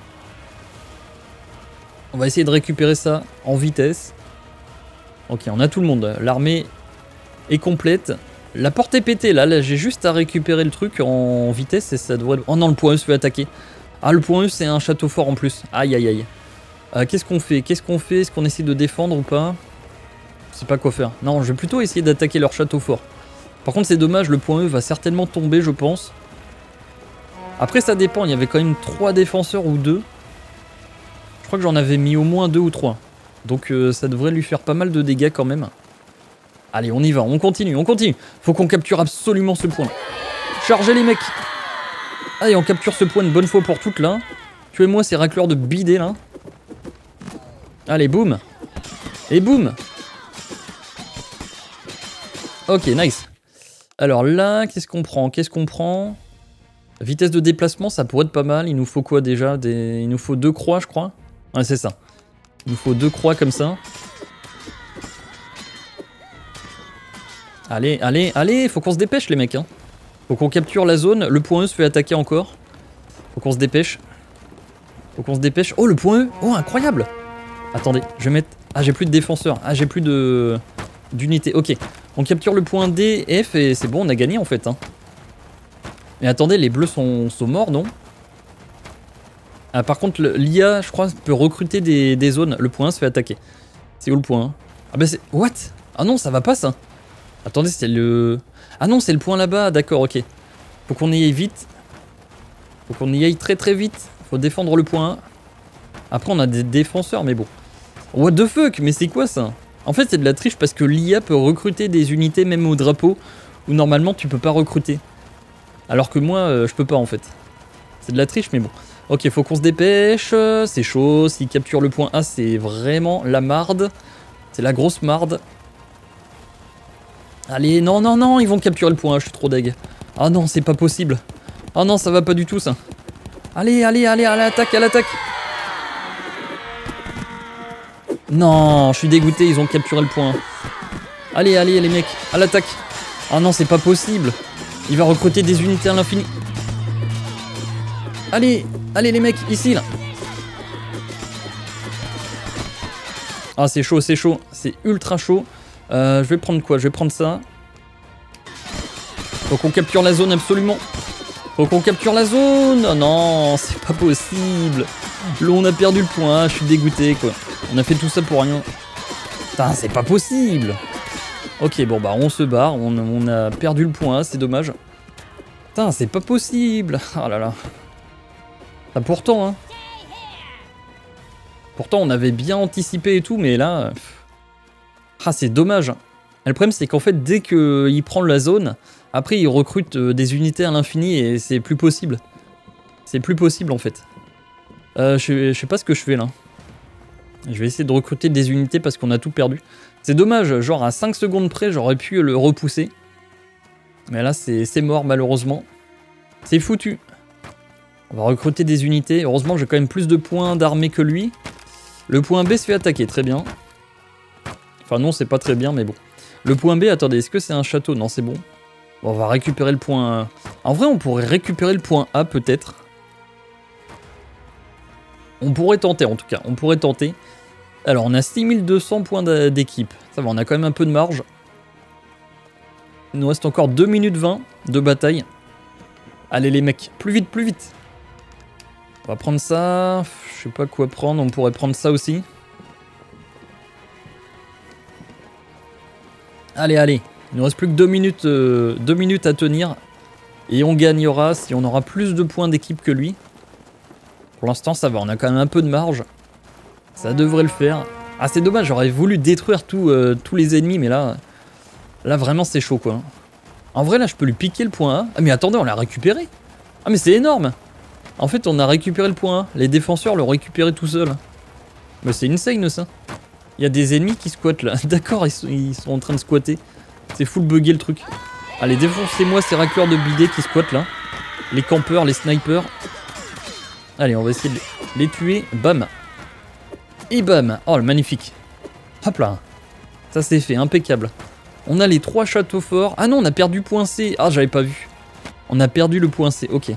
On va essayer de récupérer ça en vitesse. Ok, on a tout le monde. L'armée est complète. La porte est pétée, là j'ai juste à récupérer le truc en vitesse et ça devrait... Oh non, le point E se fait attaquer. Ah, le point E, c'est un château fort en plus. Aïe, aïe, aïe. Qu'est-ce qu'on fait? Qu'est-ce qu'on fait? Est-ce qu'on essaie de défendre ou pas? Je sais pas quoi faire. Non, je vais plutôt essayer d'attaquer leur château fort. Par contre, c'est dommage, le point E va certainement tomber, je pense. Après, ça dépend. Il y avait quand même 3 défenseurs ou 2. Je crois que j'en avais mis au moins 2 ou 3. Donc, ça devrait lui faire pas mal de dégâts quand même. Allez, on y va, on continue, on continue. Faut qu'on capture absolument ce point. Chargez les mecs. Allez, on capture ce point une bonne fois pour toutes là. Tuez-moi ces racleurs de bidet là. Allez, boum. Et boum. Ok, nice. Alors là, qu'est-ce qu'on prend? Qu'est-ce qu'on prend? Vitesse de déplacement, ça pourrait être pas mal. Il nous faut quoi déjà? Il nous faut 2 croix, je crois. Ouais, c'est ça. Il nous faut 2 croix comme ça. Allez, allez, allez, faut qu'on se dépêche les mecs, hein. Faut qu'on capture la zone, le point E se fait attaquer encore. Faut qu'on se dépêche. Faut qu'on se dépêche. Oh, le point E. Oh, incroyable. Attendez, je vais mettre... Ah, j'ai plus de défenseurs. Ah, j'ai plus d'unités. Ok, on capture le point D, F et c'est bon, on a gagné en fait, hein. Mais attendez, les bleus sont morts, non? Ah, par contre, l'IA, je crois, peut recruter des zones. Le point 1 se fait attaquer. C'est où le point 1? Ah bah c'est... What? Ah non, ça va pas ça. Attendez, c'est le... Ah non, c'est le point là-bas, d'accord, ok. Faut qu'on y aille vite. Faut qu'on y aille très très vite. Faut défendre le point 1. Après, on a des défenseurs, mais bon. What the fuck? Mais c'est quoi ça? En fait, c'est de la triche parce que l'IA peut recruter des unités même au drapeau où normalement tu peux pas recruter. Alors que moi, je peux pas en fait. C'est de la triche, mais bon. Ok, faut qu'on se dépêche. C'est chaud. S'il capture le point A, c'est vraiment la marde. C'est la grosse marde. Allez, non, non, non, ils vont capturer le point A, je suis trop deg. Ah non, c'est pas possible. Ah non, ça va pas du tout, ça. Allez, allez, allez, à l'attaque, à l'attaque. Non, je suis dégoûté, ils ont capturé le point A. Allez, allez, les mecs, à l'attaque. Ah non, c'est pas possible. Il va recruter des unités à l'infini. Allez, allez, les mecs, ici, là. Ah, c'est chaud, c'est ultra chaud. Je vais prendre quoi? Je vais prendre ça. Faut qu'on capture la zone absolument. Faut qu'on capture la zone. Oh non, c'est pas possible. Là, on a perdu le point. Je suis dégoûté quoi. On a fait tout ça pour rien. Putain, c'est pas possible. Ok, bon bah on se barre. On a perdu le point. C'est dommage. Putain, c'est pas possible. Oh là là. Ah, pourtant, hein. Pourtant, on avait bien anticipé et tout, mais là... Ah, c'est dommage. Et le problème, c'est qu'en fait, dès qu'il prend la zone, après, il recrute des unités à l'infini et c'est plus possible. C'est plus possible, en fait. Je sais pas ce que je fais, là. Je vais essayer de recruter des unités parce qu'on a tout perdu. C'est dommage, genre à 5 secondes près, j'aurais pu le repousser. Mais là, c'est mort malheureusement. C'est foutu. On va recruter des unités. Heureusement, j'ai quand même plus de points d'armée que lui. Le point B se fait attaquer, très bien. Enfin non, c'est pas très bien, mais bon. Le point B, attendez, est-ce que c'est un château? Non, c'est bon. Bon, on va récupérer le point... En vrai, on pourrait récupérer le point A, peut-être. On pourrait tenter, en tout cas. On pourrait tenter. Alors, on a 6200 points d'équipe. Ça va, on a quand même un peu de marge. Il nous reste encore 2 minutes 20 de bataille. Allez, les mecs, plus vite, plus vite. On va prendre ça. Je sais pas quoi prendre. On pourrait prendre ça aussi. Allez, allez. Il nous reste plus que 2 minutes à tenir. Et on gagnera si on aura plus de points d'équipe que lui. Pour l'instant, ça va. On a quand même un peu de marge. Ça devrait le faire. Ah, c'est dommage. J'aurais voulu détruire tous les ennemis. Mais là vraiment, c'est chaud, quoi. En vrai, là, je peux lui piquer le point A. Ah, mais attendez, on l'a récupéré. Ah, mais c'est énorme. En fait, on a récupéré le point A. Les défenseurs l'ont récupéré tout seul. Mais c'est insane, ça. Il y a des ennemis qui squattent, là. D'accord, ils sont en train de squatter. C'est full bugué, le truc. Allez, défoncez-moi ces racleurs de bidet qui squattent, là. Les campeurs, les snipers. Allez, on va essayer de les tuer. Bam. Et bam. Oh, le magnifique. Hop là. Ça, c'est fait. Impeccable. On a les 3 châteaux forts. Ah non, on a perdu point C. Ah, j'avais pas vu. On a perdu le point C. Ok.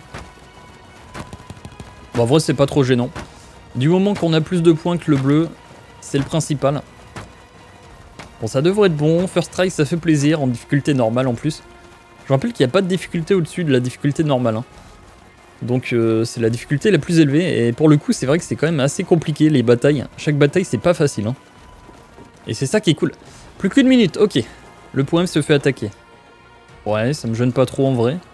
Bon, en vrai, c'est pas trop gênant. Du moment qu'on a plus de points que le bleu, c'est le principal. Bon, ça devrait être bon. First try, ça fait plaisir. En difficulté normale, en plus. Je rappelle qu'il n'y a pas de difficulté au-dessus de la difficulté normale. Hein. Donc, c'est la difficulté la plus élevée. Et pour le coup, c'est vrai que c'est quand même assez compliqué, les batailles. Chaque bataille, c'est pas facile. Hein. Et c'est ça qui est cool. Plus qu'une minute. Ok. Le point M se fait attaquer. Ouais, ça me gêne pas trop en vrai.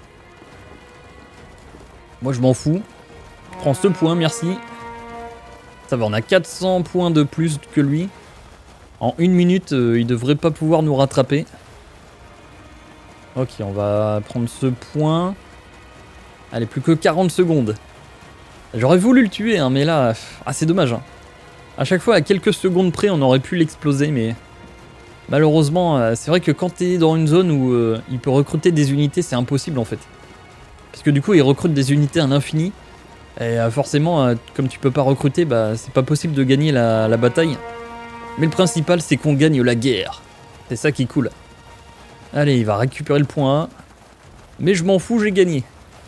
Moi, je m'en fous. Je prends ce point, merci. Ça va, on a 400 points de plus que lui. En 1 minute, il devrait pas pouvoir nous rattraper. Ok, on va prendre ce point. Allez, plus que 40 secondes. J'aurais voulu le tuer, hein, mais là... Ah, c'est dommage. Hein. À chaque fois, à quelques secondes près, on aurait pu l'exploser, mais... Malheureusement, c'est vrai que quand t'es dans une zone où il peut recruter des unités, c'est impossible, en fait. Parce que du coup, il recrute des unités à l'infini. Et forcément, comme tu peux pas recruter, bah, c'est pas possible de gagner la bataille. Mais le principal, c'est qu'on gagne la guerre. C'est ça qui est cool. Allez, il va récupérer le point A. Mais je m'en fous, j'ai gagné.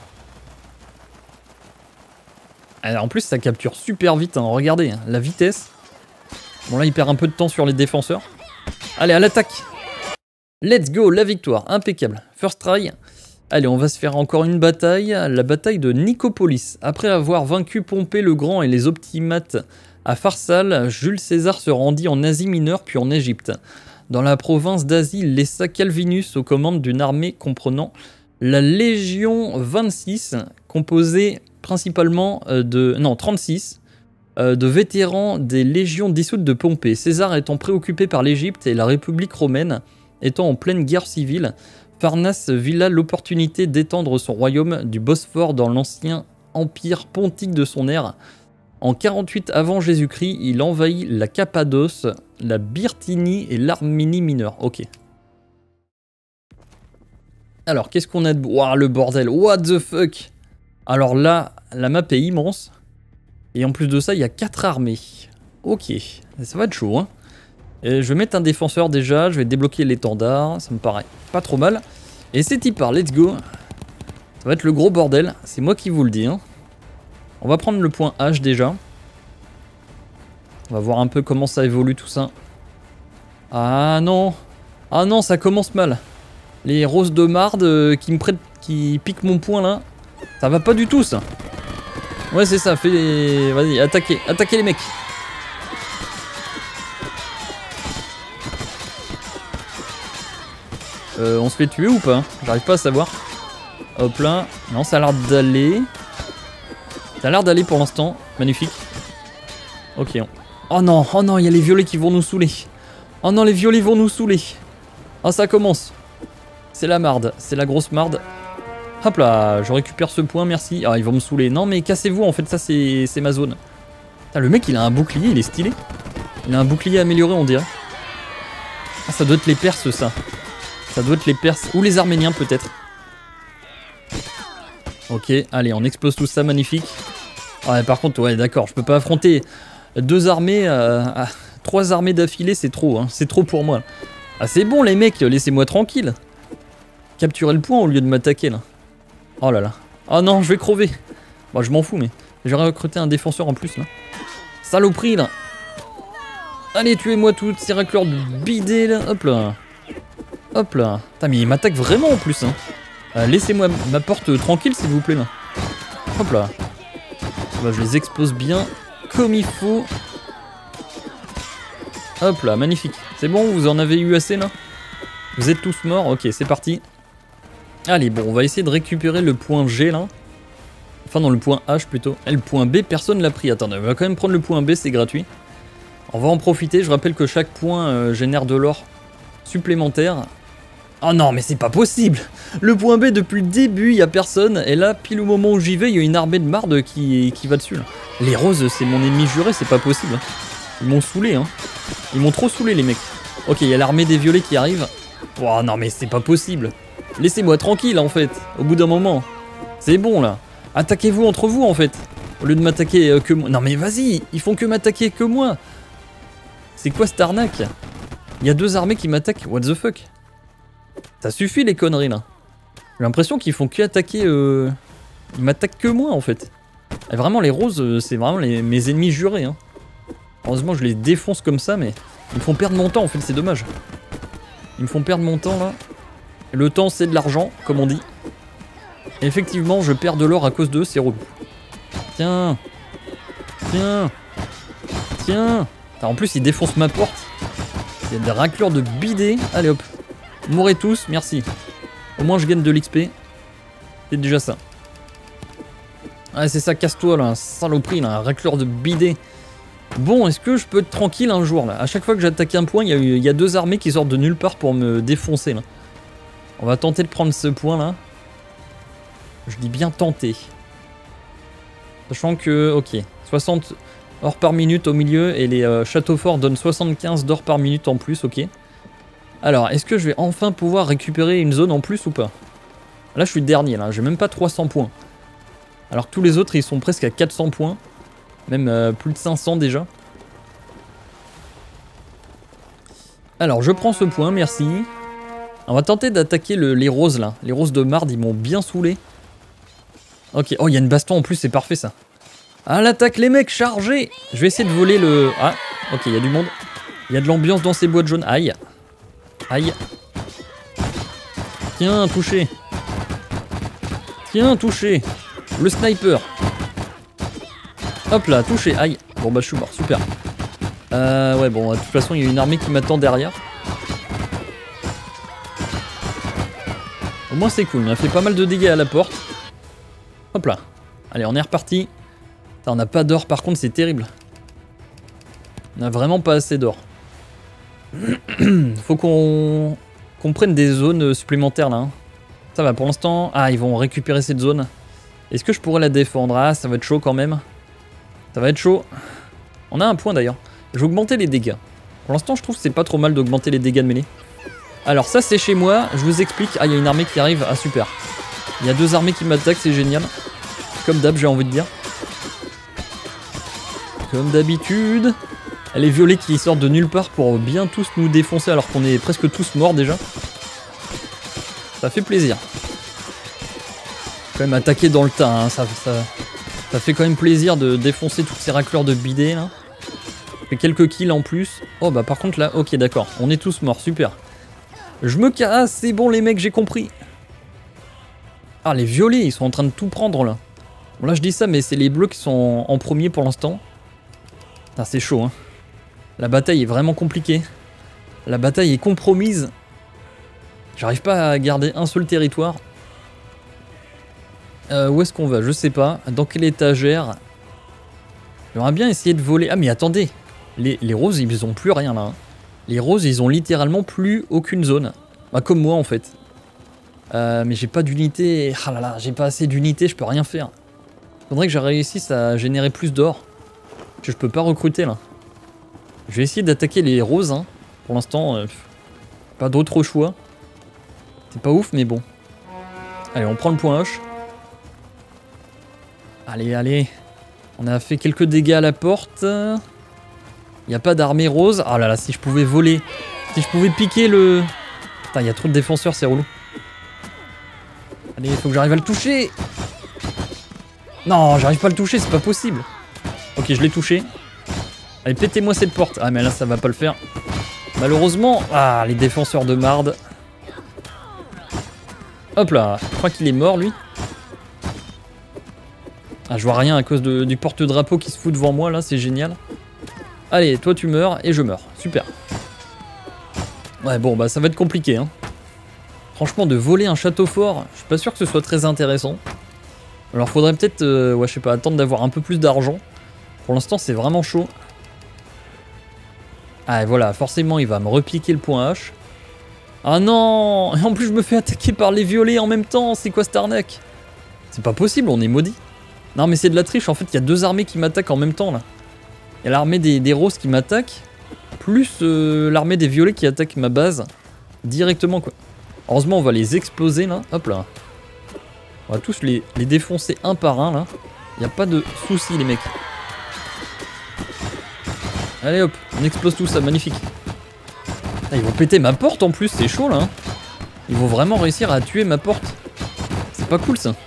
Alors, en plus, ça capture super vite. Hein. Regardez, hein, la vitesse. Bon, là, il perd un peu de temps sur les défenseurs. Allez, à l'attaque. Let's go, la victoire. Impeccable. First try. Allez, on va se faire encore une bataille. La bataille de Nicopolis. Après avoir vaincu Pompée le Grand et les Optimates à Pharsale, Jules César se rendit en Asie mineure puis en Égypte. Dans la province d'Asie, il laissa Calvinus aux commandes d'une armée comprenant la Légion 26, composée principalement de 36 de vétérans des légions dissoutes de Pompée. César étant préoccupé par l'Égypte et la République romaine étant en pleine guerre civile, Pharnace vit là l'opportunité d'étendre son royaume du Bosphore dans l'ancien empire pontique de son ère. En 48 avant Jésus-Christ, il envahit la Cappadoce, la Bithynie et l'Arménie mineure. Ok. Alors, qu'est-ce qu'on a de... Ouah, le bordel. What the fuck. Alors là, la map est immense. Et en plus de ça, il y a 4 armées. Ok. Ça va être chaud, hein. Et je vais mettre un défenseur déjà. Je vais débloquer l'étendard. Ça me paraît pas trop mal. Et c'est y part. Let's go. Ça va être le gros bordel. C'est moi qui vous le dis, hein. On va prendre le point H déjà. On va voir un peu comment ça évolue tout ça. Ah non. Ah non, ça commence mal. Les roses de marde qui piquent mon point là. Ça va pas du tout ça. Ouais c'est ça, vas-y, attaquez les mecs. On se fait tuer ou pas? J'arrive pas à savoir. Hop là. Non, ça a l'air d'aller. Ça a l'air d'aller pour l'instant. Magnifique. Ok. Oh non, il y a les violets qui vont nous saouler. Oh non, les violets vont nous saouler. Oh, ça commence. C'est la marde. C'est la grosse marde. Hop là, je récupère ce point, merci. Ah, ils vont me saouler. Non, mais cassez-vous, en fait, ça, c'est ma zone. Putain, le mec il a un bouclier, il est stylé. Il a un bouclier amélioré on dirait. Ah ça doit être les Perses ça. Ça doit être les Perses. Ou les Arméniens peut-être. Ok, allez on explose tout ça, magnifique. Ah ouais, par contre ouais d'accord, je peux pas affronter 2 armées, 3 armées d'affilée, c'est trop, hein. C'est trop pour moi. Ah c'est bon les mecs, laissez-moi tranquille. Capturer le point au lieu de m'attaquer là. Oh là là. Oh non, je vais crever. Bon, je m'en fous, mais j'aurais recruté un défenseur en plus là. Saloperie là. Allez, tuez-moi toutes ces racleurs de bidé là. Hop là. Hop là. Putain, mais il m'attaque vraiment en plus. Hein. Laissez-moi ma porte tranquille s'il vous plaît là. Hop là. Bah, je les explose bien comme il faut. Hop là, magnifique. C'est bon, vous en avez eu assez là? Vous êtes tous morts? Ok, c'est parti. Allez, bon, on va essayer de récupérer le point G là. Enfin, non, le point H plutôt. Et le point B, personne l'a pris. Attendez, on va quand même prendre le point B, c'est gratuit. On va en profiter. Je rappelle que chaque point génère de l'or supplémentaire. Oh non, mais c'est pas possible! Le point B, depuis le début, il n'y a personne. Et là, pile au moment où j'y vais, il y a une armée de marde qui va dessus. Là. Les roses, c'est mon ennemi juré, c'est pas possible. Ils m'ont saoulé, hein. Ils m'ont trop saoulé, les mecs. Ok, il y a l'armée des violets qui arrive. Oh non, mais c'est pas possible. Laissez-moi tranquille, en fait, au bout d'un moment. C'est bon, là. Attaquez-vous entre vous, en fait. Au lieu de m'attaquer que moi. Non, mais vas-y, ils font que m'attaquer que moi. C'est quoi cette arnaque? Il y a 2 armées qui m'attaquent. What the fuck? Ça suffit, les conneries, là. J'ai l'impression qu'ils font que attaquer... Ils m'attaquent que moi, en fait. Et vraiment, les roses, c'est vraiment mes ennemis jurés, hein. Heureusement, je les défonce comme ça, mais... Ils me font perdre mon temps, en fait, c'est dommage. Ils me font perdre mon temps, là. Et le temps, c'est de l'argent, comme on dit. Et effectivement, je perds de l'or à cause d'eux, c'est relou. Tiens. Tiens. Tiens. En plus, ils défoncent ma porte. Il y a des raclures de bidets. Allez, hop. Mourrez tous, merci. Au moins, je gagne de l'XP. C'est déjà ça. Ah, c'est ça, casse-toi, là. Saloperie, là. Un raclure de bidets. Bon, est-ce que je peux être tranquille un jour, là? À chaque fois que j'attaque un point, il y a 2 armées qui sortent de nulle part pour me défoncer, là. On va tenter de prendre ce point, là. Je dis bien tenter. Sachant que, ok, 60 or par minute au milieu et les châteaux forts donnent 75 d'or par minute en plus, ok. Alors, est-ce que je vais enfin pouvoir récupérer une zone en plus ou pas? Là, je suis le dernier, là. J'ai même pas 300 points. Alors que tous les autres, ils sont presque à 400 points. Même plus de 500 déjà. Alors, je prends ce point, merci. On va tenter d'attaquer les roses, là. Les roses de marde, ils m'ont bien saoulé. Ok, oh, il y a une baston en plus, c'est parfait, ça. À l'attaque, les mecs, chargez! Je vais essayer de voler le... Ah, ok, il y a du monde. Il y a de l'ambiance dans ces boîtes jaunes. Aïe. Aïe. Tiens, touché. Tiens, touché. Le sniper. Hop là, touché. Aïe. Bon bah je suis mort, super. Ouais bon, de toute façon il y a une armée qui m'attend derrière. Au moins c'est cool, on a fait pas mal de dégâts à la porte. Hop là. Allez, on est reparti. On n'a pas d'or par contre, c'est terrible. On n'a vraiment pas assez d'or. Faut qu'on prenne des zones supplémentaires là. Hein. Ça va pour l'instant. Ah, ils vont récupérer cette zone. Est-ce que je pourrais la défendre? Ah, ça va être chaud quand même. Ça va être chaud. On a un point d'ailleurs. Je vais augmenter les dégâts. Pour l'instant, je trouve que c'est pas trop mal d'augmenter les dégâts de mêlée. Alors ça, c'est chez moi. Je vous explique. Ah, il y a une armée qui arrive. Ah, super. Il y a 2 armées qui m'attaquent, c'est génial. Comme d'hab, j'ai envie de dire. Comme d'habitude. Les violets qui sortent de nulle part pour bien tous nous défoncer alors qu'on est presque tous morts déjà. Ça fait plaisir. Quand même attaquer dans le tas, hein. Ça fait quand même plaisir de défoncer toutes ces racleurs de bidets là. Fait quelques kills en plus. Oh bah par contre là, ok d'accord, on est tous morts, super. Je me casse, c'est bon les mecs, j'ai compris. Ah les violets, ils sont en train de tout prendre là. Bon là je dis ça mais c'est les bleus qui sont en premier pour l'instant. Putain c'est chaud hein. La bataille est vraiment compliquée. La bataille est compromise. J'arrive pas à garder un seul territoire. Où est-ce qu'on va? Je sais pas. Dans quelle étagère? J'aimerais bien essayer de voler. Ah mais attendez. Les roses ils ont plus rien là. Hein. Les roses ils ont littéralement plus aucune zone. Bah comme moi en fait. Mais j'ai pas d'unité. Ah là là, j'ai pas assez d'unités, je peux rien faire. Faudrait que je réussisse à générer plus d'or. Je peux pas recruter là. Je vais essayer d'attaquer les roses. Hein. Pour l'instant, pas d'autre choix. C'est pas ouf, mais bon. Allez, on prend le point H. Allez, allez. On a fait quelques dégâts à la porte. Il n'y a pas d'armée rose. Ah là là, si je pouvais voler. Si je pouvais piquer le... Putain, il y a trop de défenseurs, c'est relou. Allez, il faut que j'arrive à le toucher. Non, j'arrive pas à le toucher, c'est pas possible. Ok, je l'ai touché. Allez, pétez-moi cette porte. Ah, mais là, ça va pas le faire. Malheureusement. Ah, les défenseurs de marde. Hop là, je crois qu'il est mort, lui. Ah, je vois rien à cause du porte-drapeau qui se fout devant moi, là, c'est génial. Allez, toi, tu meurs et je meurs. Super. Ouais, bon, bah, ça va être compliqué, hein. Franchement, de voler un château fort, je suis pas sûr que ce soit très intéressant. Alors, faudrait peut-être, ouais, je sais pas, attendre d'avoir un peu plus d'argent. Pour l'instant, c'est vraiment chaud. Ah, et voilà, forcément, il va me repiquer le point H. Ah non! Et en plus, je me fais attaquer par les violets en même temps. C'est quoi cette arnaque? C'est pas possible, on est maudit. Non, mais c'est de la triche. En fait, il y a deux armées qui m'attaquent en même temps, là. Il y a l'armée des roses qui m'attaque, plus l'armée des violets qui attaque ma base directement, quoi. Heureusement, on va les exploser, là. Hop là. On va tous les défoncer un par un, là. Il n'y a pas de soucis, les mecs. Allez, hop. On explose tout ça. Magnifique. Ah, ils vont péter ma porte, en plus. C'est chaud, là. Hein. Ils vont vraiment réussir à tuer ma porte. C'est pas cool, ça.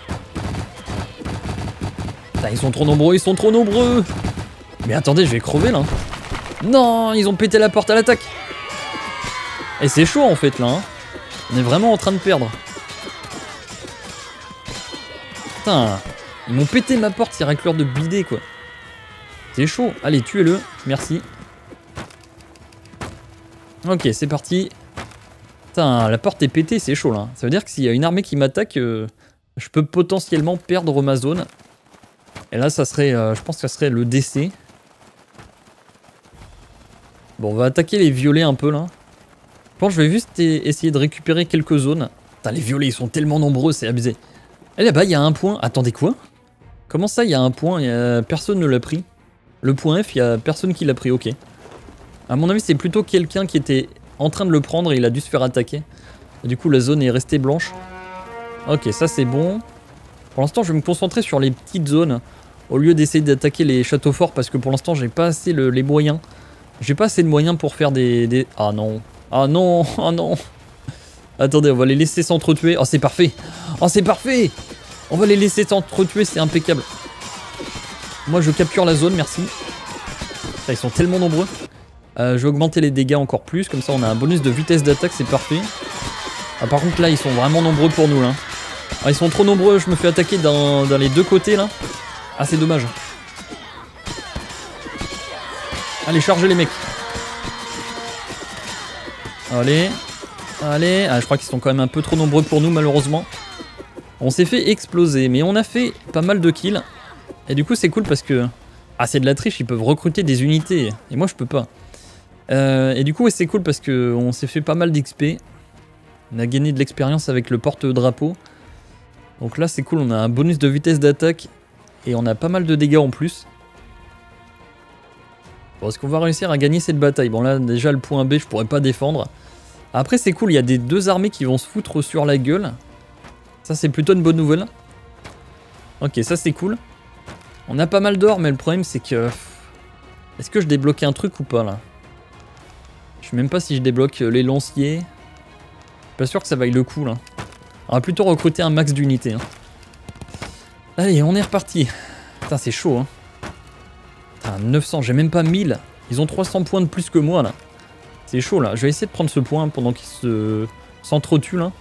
Ah, ils sont trop nombreux. Ils sont trop nombreux. Mais attendez, je vais crever, là. Non, ils ont pété la porte à l'attaque. Et c'est chaud, en fait, là. Hein. On est vraiment en train de perdre. Putain, ils m'ont pété ma porte, c'est avec l'heure de bidet, quoi. C'est chaud. Allez, tuez-le. Merci. Ok, c'est parti. Putain, la porte est pétée, c'est chaud, là. Ça veut dire que s'il y a une armée qui m'attaque, je peux potentiellement perdre ma zone. Et là, ça serait, je pense que ça serait le décès. Bon, on va attaquer les violets un peu, là. Je pense que je vais juste essayer de récupérer quelques zones. Putain, les violets, ils sont tellement nombreux, c'est abusé. Et là-bas, il y a un point. Attendez, quoi? Comment ça, il y a un point? Personne ne l'a pris. Le point F, il y a personne qui l'a pris, ok. À mon avis, c'est plutôt quelqu'un qui était en train de le prendre et il a dû se faire attaquer. Et du coup, la zone est restée blanche. Ok, ça c'est bon. Pour l'instant, je vais me concentrer sur les petites zones au lieu d'essayer d'attaquer les châteaux forts parce que pour l'instant, j'ai pas assez les moyens. J'ai pas assez de moyens pour faire des... Ah non. Ah non, ah non. Attendez, on va les laisser s'entretuer. Oh, c'est parfait. Oh, c'est parfait. On va les laisser s'entretuer, c'est impeccable. Moi, je capture la zone, merci. Ça, ils sont tellement nombreux. Je vais augmenter les dégâts encore plus. Comme ça, on a un bonus de vitesse d'attaque, c'est parfait. Ah, par contre, là, ils sont vraiment nombreux pour nous, là. Ah, ils sont trop nombreux, je me fais attaquer dans les deux côtés, là. Ah, c'est dommage. Allez, chargez les mecs. Allez. Allez. Ah, je crois qu'ils sont quand même un peu trop nombreux pour nous, malheureusement. On s'est fait exploser, mais on a fait pas mal de kills. Et du coup, c'est cool parce que... Ah, c'est de la triche, ils peuvent recruter des unités. Et moi, je peux pas. Et du coup, ouais, c'est cool parce qu'on s'est fait pas mal d'XP. On a gagné de l'expérience avec le porte-drapeau. Donc là, c'est cool, on a un bonus de vitesse d'attaque. Et on a pas mal de dégâts en plus. Bon, est-ce qu'on va réussir à gagner cette bataille? Bon, là, déjà, le point B, je pourrais pas défendre. Après, c'est cool, il y a des deux armées qui vont se foutre sur la gueule. Ça, c'est plutôt une bonne nouvelle. Ok, ça, c'est cool. On a pas mal d'or, mais le problème, c'est que... Est-ce que je débloque un truc ou pas, là? Je sais même pas si je débloque les lanciers. Je suis pas sûr que ça vaille le coup, là. On va plutôt recruter un max d'unités. Hein. Allez, on est reparti. Putain, c'est chaud, hein. Putain, 900, j'ai même pas 1000. Ils ont 300 points de plus que moi, là. C'est chaud, là. Je vais essayer de prendre ce point pendant qu'ils s'entretuent, là.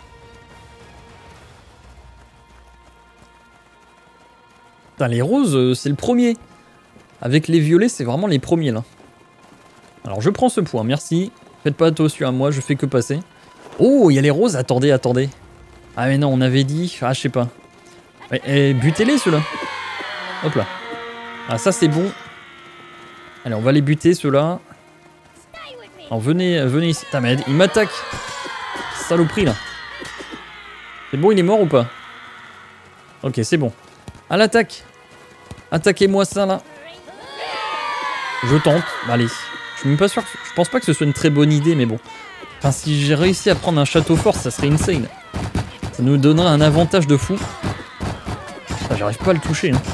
Putain, les roses, c'est le premier. Avec les violets, c'est vraiment les premiers, là. Alors, je prends ce point, merci. Faites pas attention à moi, je fais que passer. Oh, il y a les roses. Attendez, attendez. Ah, mais non, on avait dit... Ah, je sais pas. Butez-les, ceux-là. Hop là. Ah, ça, c'est bon. Allez, on va les buter, ceux-là. Alors, venez ici. Putain, mais il m'attaque. Saloperie, là. C'est bon, il est mort ou pas? Ok, c'est bon. À l'attaque. Attaquez-moi ça, là. Je tente. Allez. Je suis même pas sûr. Je pense pas que ce soit une très bonne idée, mais bon. Enfin, si j'ai réussi à prendre un château fort, ça serait insane. Ça nous donnerait un avantage de fou. J'arrive pas à le toucher. Hein.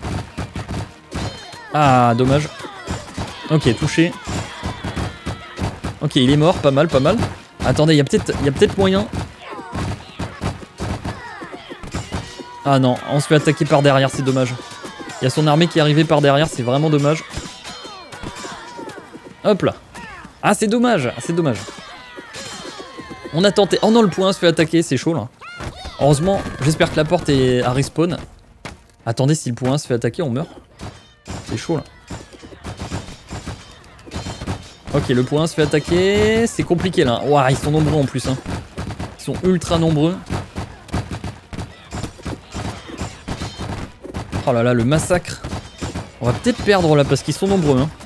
Ah, dommage. Ok, touché. Ok, il est mort. Pas mal, pas mal. Attendez, il y a peut-être moyen. Ah non, on se fait attaquer par derrière, c'est dommage. Il y a son armée qui est arrivée par derrière, c'est vraiment dommage. Hop là. Ah, c'est dommage, c'est dommage. On a tenté. Oh non, le point se fait attaquer, c'est chaud là. Heureusement, j'espère que la porte est à respawn. Attendez, si le point se fait attaquer, on meurt. C'est chaud là. Ok, le point se fait attaquer. C'est compliqué là. Ouah, ils sont nombreux en plus. Hein. Ils sont ultra nombreux. Oh là là, le massacre. On va peut-être perdre là parce qu'ils sont nombreux. Hein.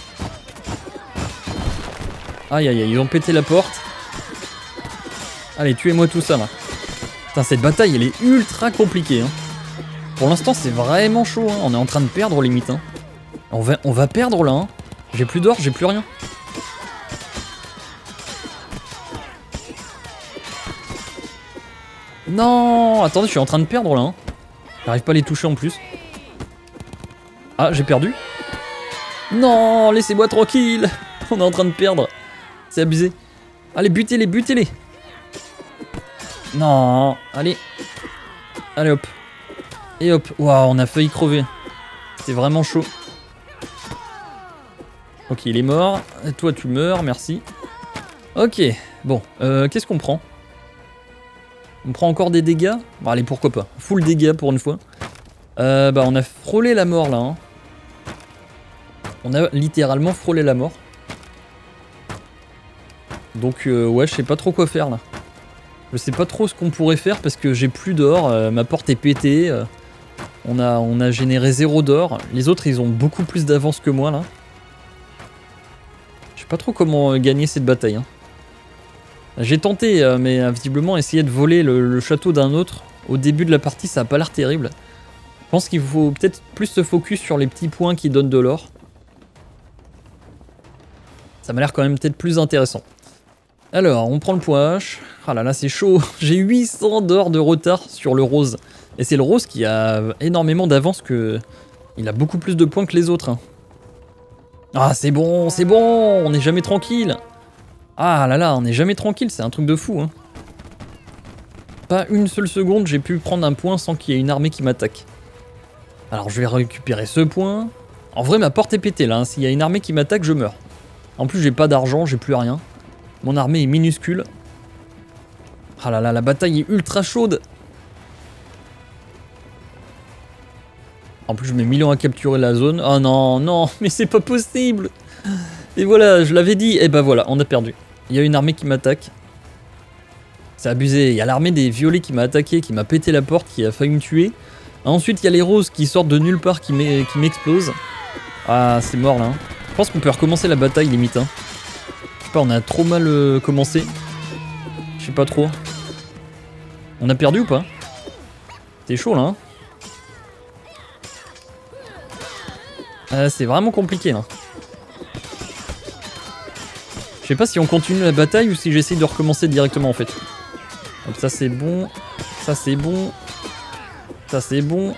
Aïe aïe aïe, ils ont pété la porte. Allez, tuez-moi tout ça là. Putain, cette bataille elle est ultra compliquée. Hein. Pour l'instant, c'est vraiment chaud. Hein. On est en train de perdre limite. Hein. On va perdre là. Hein. J'ai plus d'or, j'ai plus rien. Non, attendez, je suis en train de perdre là. Hein. J'arrive pas à les toucher en plus. Ah, j'ai perdu. Non, laissez-moi tranquille. On est en train de perdre. C'est abusé. Allez, butez-les, butez-les. Non, allez. Allez, hop. Et hop. Waouh, on a failli crever. C'était vraiment chaud. Ok, il est mort. Et toi, tu meurs, merci. Ok, bon. Qu'est-ce qu'on prend? On prend encore des dégâts? Bon, allez, pourquoi pas. Full dégâts pour une fois. Bah, on a frôlé la mort, là. Hein. On a littéralement frôlé la mort. Donc, ouais, je sais pas trop quoi faire, là. Je sais pas trop ce qu'on pourrait faire parce que j'ai plus d'or. Ma porte est pétée. On a généré 0 d'or. Les autres, ils ont beaucoup plus d'avance que moi, là. Je sais pas trop comment gagner cette bataille. Hein. J'ai tenté, mais visiblement, essayer de voler le château d'un autre au début de la partie, ça a pas l'air terrible. Je pense qu'il faut peut-être plus se focus sur les petits points qui donnent de l'or. Ça m'a l'air quand même peut-être plus intéressant. Alors, on prend le point H. Ah là là, c'est chaud. J'ai 800 d'or de retard sur le rose. Et c'est le rose qui a énormément d'avance que... Il a beaucoup plus de points que les autres. Hein. Ah, c'est bon, on n'est jamais tranquille. Ah là là, on n'est jamais tranquille, c'est un truc de fou. Hein. Pas une seule seconde, j'ai pu prendre un point sans qu'il y ait une armée qui m'attaque. Alors, je vais récupérer ce point. En vrai, ma porte est pétée là. Hein. S'il y a une armée qui m'attaque, je meurs. En plus, j'ai pas d'argent, j'ai plus rien. Mon armée est minuscule. Ah là là, la bataille est ultra chaude. En plus, je mets 1000 ans à capturer la zone. Oh non, non, mais c'est pas possible. Et voilà, je l'avais dit. Et bah voilà, on a perdu. Il y a une armée qui m'attaque. C'est abusé. Il y a l'armée des violets qui m'a attaqué, qui m'a pété la porte, qui a failli me tuer. Ensuite, il y a les roses qui sortent de nulle part, qui m'explosent. Ah, c'est mort là. Hein. Je pense qu'on peut recommencer la bataille limite. Hein. Je sais pas, on a trop mal commencé. Je sais pas trop. On a perdu ou pas? C'est chaud là. Hein. C'est vraiment compliqué là. Je sais pas si on continue la bataille ou si j'essaye de recommencer directement en fait. Donc ça c'est bon. Ça c'est bon. Ça c'est bon.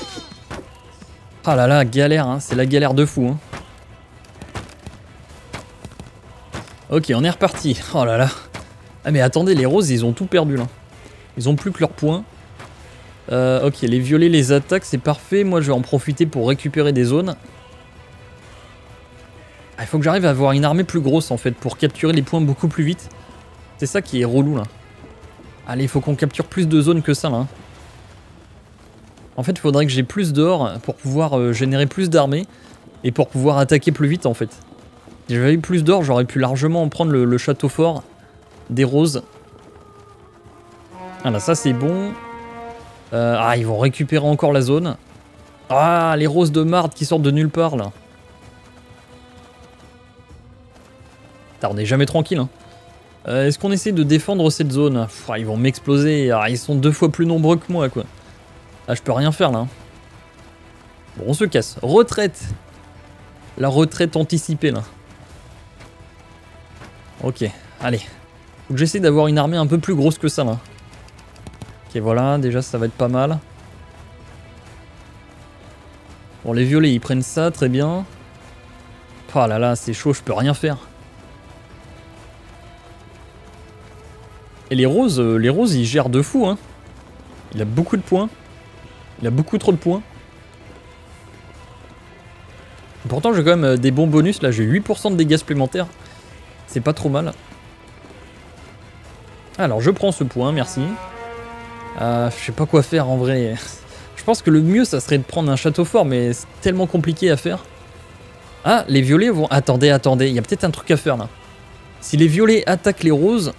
Ah là là, galère, hein. C'est la galère de fou. Hein. Ok, on est reparti. Oh là là. Ah mais attendez, les roses, ils ont tout perdu là. Ils ont plus que leurs points. Ok, les violets les attaquent, c'est parfait. Moi, je vais en profiter pour récupérer des zones. Ah, il faut que j'arrive à avoir une armée plus grosse en fait pour capturer les points beaucoup plus vite. C'est ça qui est relou là. Allez, il faut qu'on capture plus de zones que ça là. En fait, il faudrait que j'ai plus d'or pour pouvoir générer plus d'armées et pour pouvoir attaquer plus vite en fait. Si j'avais eu plus d'or, j'aurais pu largement en prendre le château fort des roses. Ah là, ça c'est bon. Ah, ils vont récupérer encore la zone. Ah, les roses de marde qui sortent de nulle part là. Putain, on n'est jamais tranquille. Hein. Est-ce qu'on essaie de défendre cette zone? Pff, ils vont m'exploser. Ah, ils sont 2 fois plus nombreux que moi quoi. Ah, je peux rien faire là. Bon, on se casse. Retraite. la retraite anticipée là. Ok, allez. Faut que j'essaie d'avoir une armée un peu plus grosse que ça là. Ok, voilà, déjà ça va être pas mal. Bon, les violets ils prennent ça, très bien. Oh là là, c'est chaud, je peux rien faire. Et les roses ils gèrent de fou, hein. Il a beaucoup de points. Il a beaucoup trop de points. Pourtant, j'ai quand même des bons bonus. Là, j'ai 8% de dégâts supplémentaires. C'est pas trop mal. Alors, je prends ce point, merci. Je sais pas quoi faire en vrai. Je pense que le mieux, ça serait de prendre un château fort, mais c'est tellement compliqué à faire. Ah, les violets vont... Attendez, attendez. Il y a peut-être un truc à faire, là. Si les violets attaquent les roses...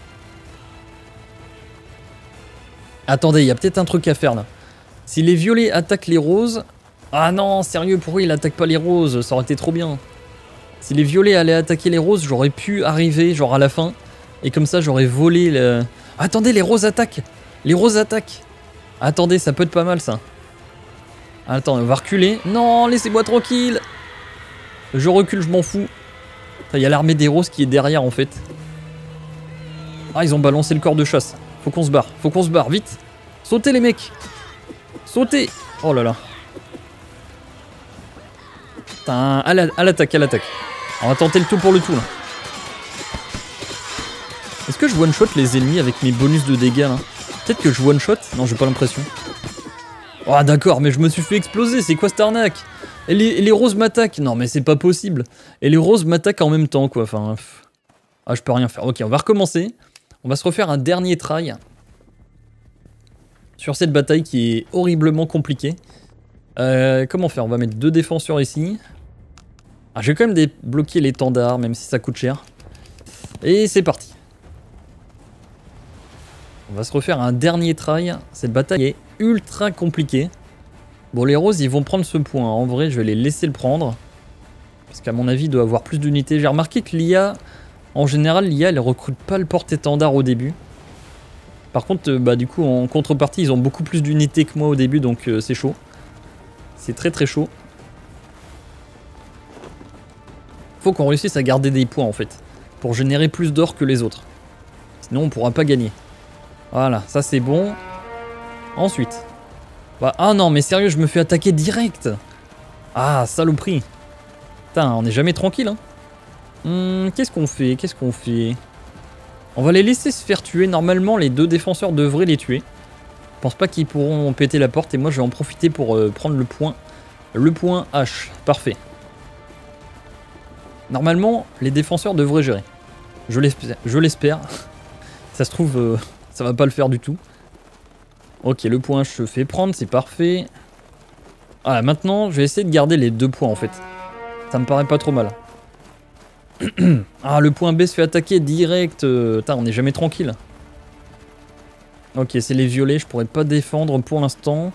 Attendez, il y a peut-être un truc à faire là. Si les violets attaquent les roses... Ah non, sérieux, pourquoi il attaque pas les roses? Ça aurait été trop bien. Si les violets allaient attaquer les roses, j'aurais pu arriver genre à la fin. Et comme ça, j'aurais volé le... Attendez, les roses attaquent. Les roses attaquent. Attendez, ça peut être pas mal ça. Attends, on va reculer. Non, laissez-moi tranquille. Je recule, je m'en fous. Il y a l'armée des roses qui est derrière en fait. Ah, ils ont balancé le corps de chasse. Faut qu'on se barre, vite. Sautez les mecs. Sautez. Oh là là. Putain, à l'attaque, à l'attaque. On va tenter le tout pour le tout là. Est-ce que je one-shot les ennemis avec mes bonus de dégâts là? Peut-être que je one-shot? Non, j'ai pas l'impression. Oh d'accord, mais je me suis fait exploser, c'est quoi cette arnaque? Et les roses m'attaquent. Non mais c'est pas possible. Et les roses m'attaquent en même temps quoi, enfin... Ah, je peux rien faire. Ok, on va recommencer. On va se refaire un dernier try sur cette bataille qui est horriblement compliquée. Comment faire? On va mettre 2 défenseurs ici. Ah, je vais quand même débloquer l'étendard, même si ça coûte cher. Et c'est parti. On va se refaire un dernier try. Cette bataille est ultra compliquée. Bon, les roses, ils vont prendre ce point. En vrai, je vais les laisser le prendre. Parce qu'à mon avis, il doit avoir plus d'unités. J'ai remarqué que l'IA... En général, l'IA, elle recrute pas le porte-étendard au début. Par contre, bah, du coup, en contrepartie, ils ont beaucoup plus d'unités que moi au début, donc c'est chaud. C'est très très chaud. Faut qu'on réussisse à garder des points, en fait. Pour générer plus d'or que les autres. Sinon, on pourra pas gagner. Voilà, ça c'est bon. Ensuite. Bah, ah non, mais sérieux, je me fais attaquer direct. Ah, saloperie. Putain, on n'est jamais tranquille, hein. Qu'est-ce qu'on fait? Qu'est-ce qu'on fait? On va les laisser se faire tuer. Normalement, les 2 défenseurs devraient les tuer. Je pense pas qu'ils pourront péter la porte. Et moi, je vais en profiter pour prendre le point. Le point H. Parfait. Normalement, les défenseurs devraient gérer. Je l'espère. Ça se trouve, ça va pas le faire du tout. Ok, le point H se fait prendre. C'est parfait. Voilà, maintenant, je vais essayer de garder les 2 points, en fait. Ça me paraît pas trop mal. Ah, le point B se fait attaquer direct. Putain, on n'est jamais tranquille. Ok, c'est les violets. Je pourrais pas défendre pour l'instant.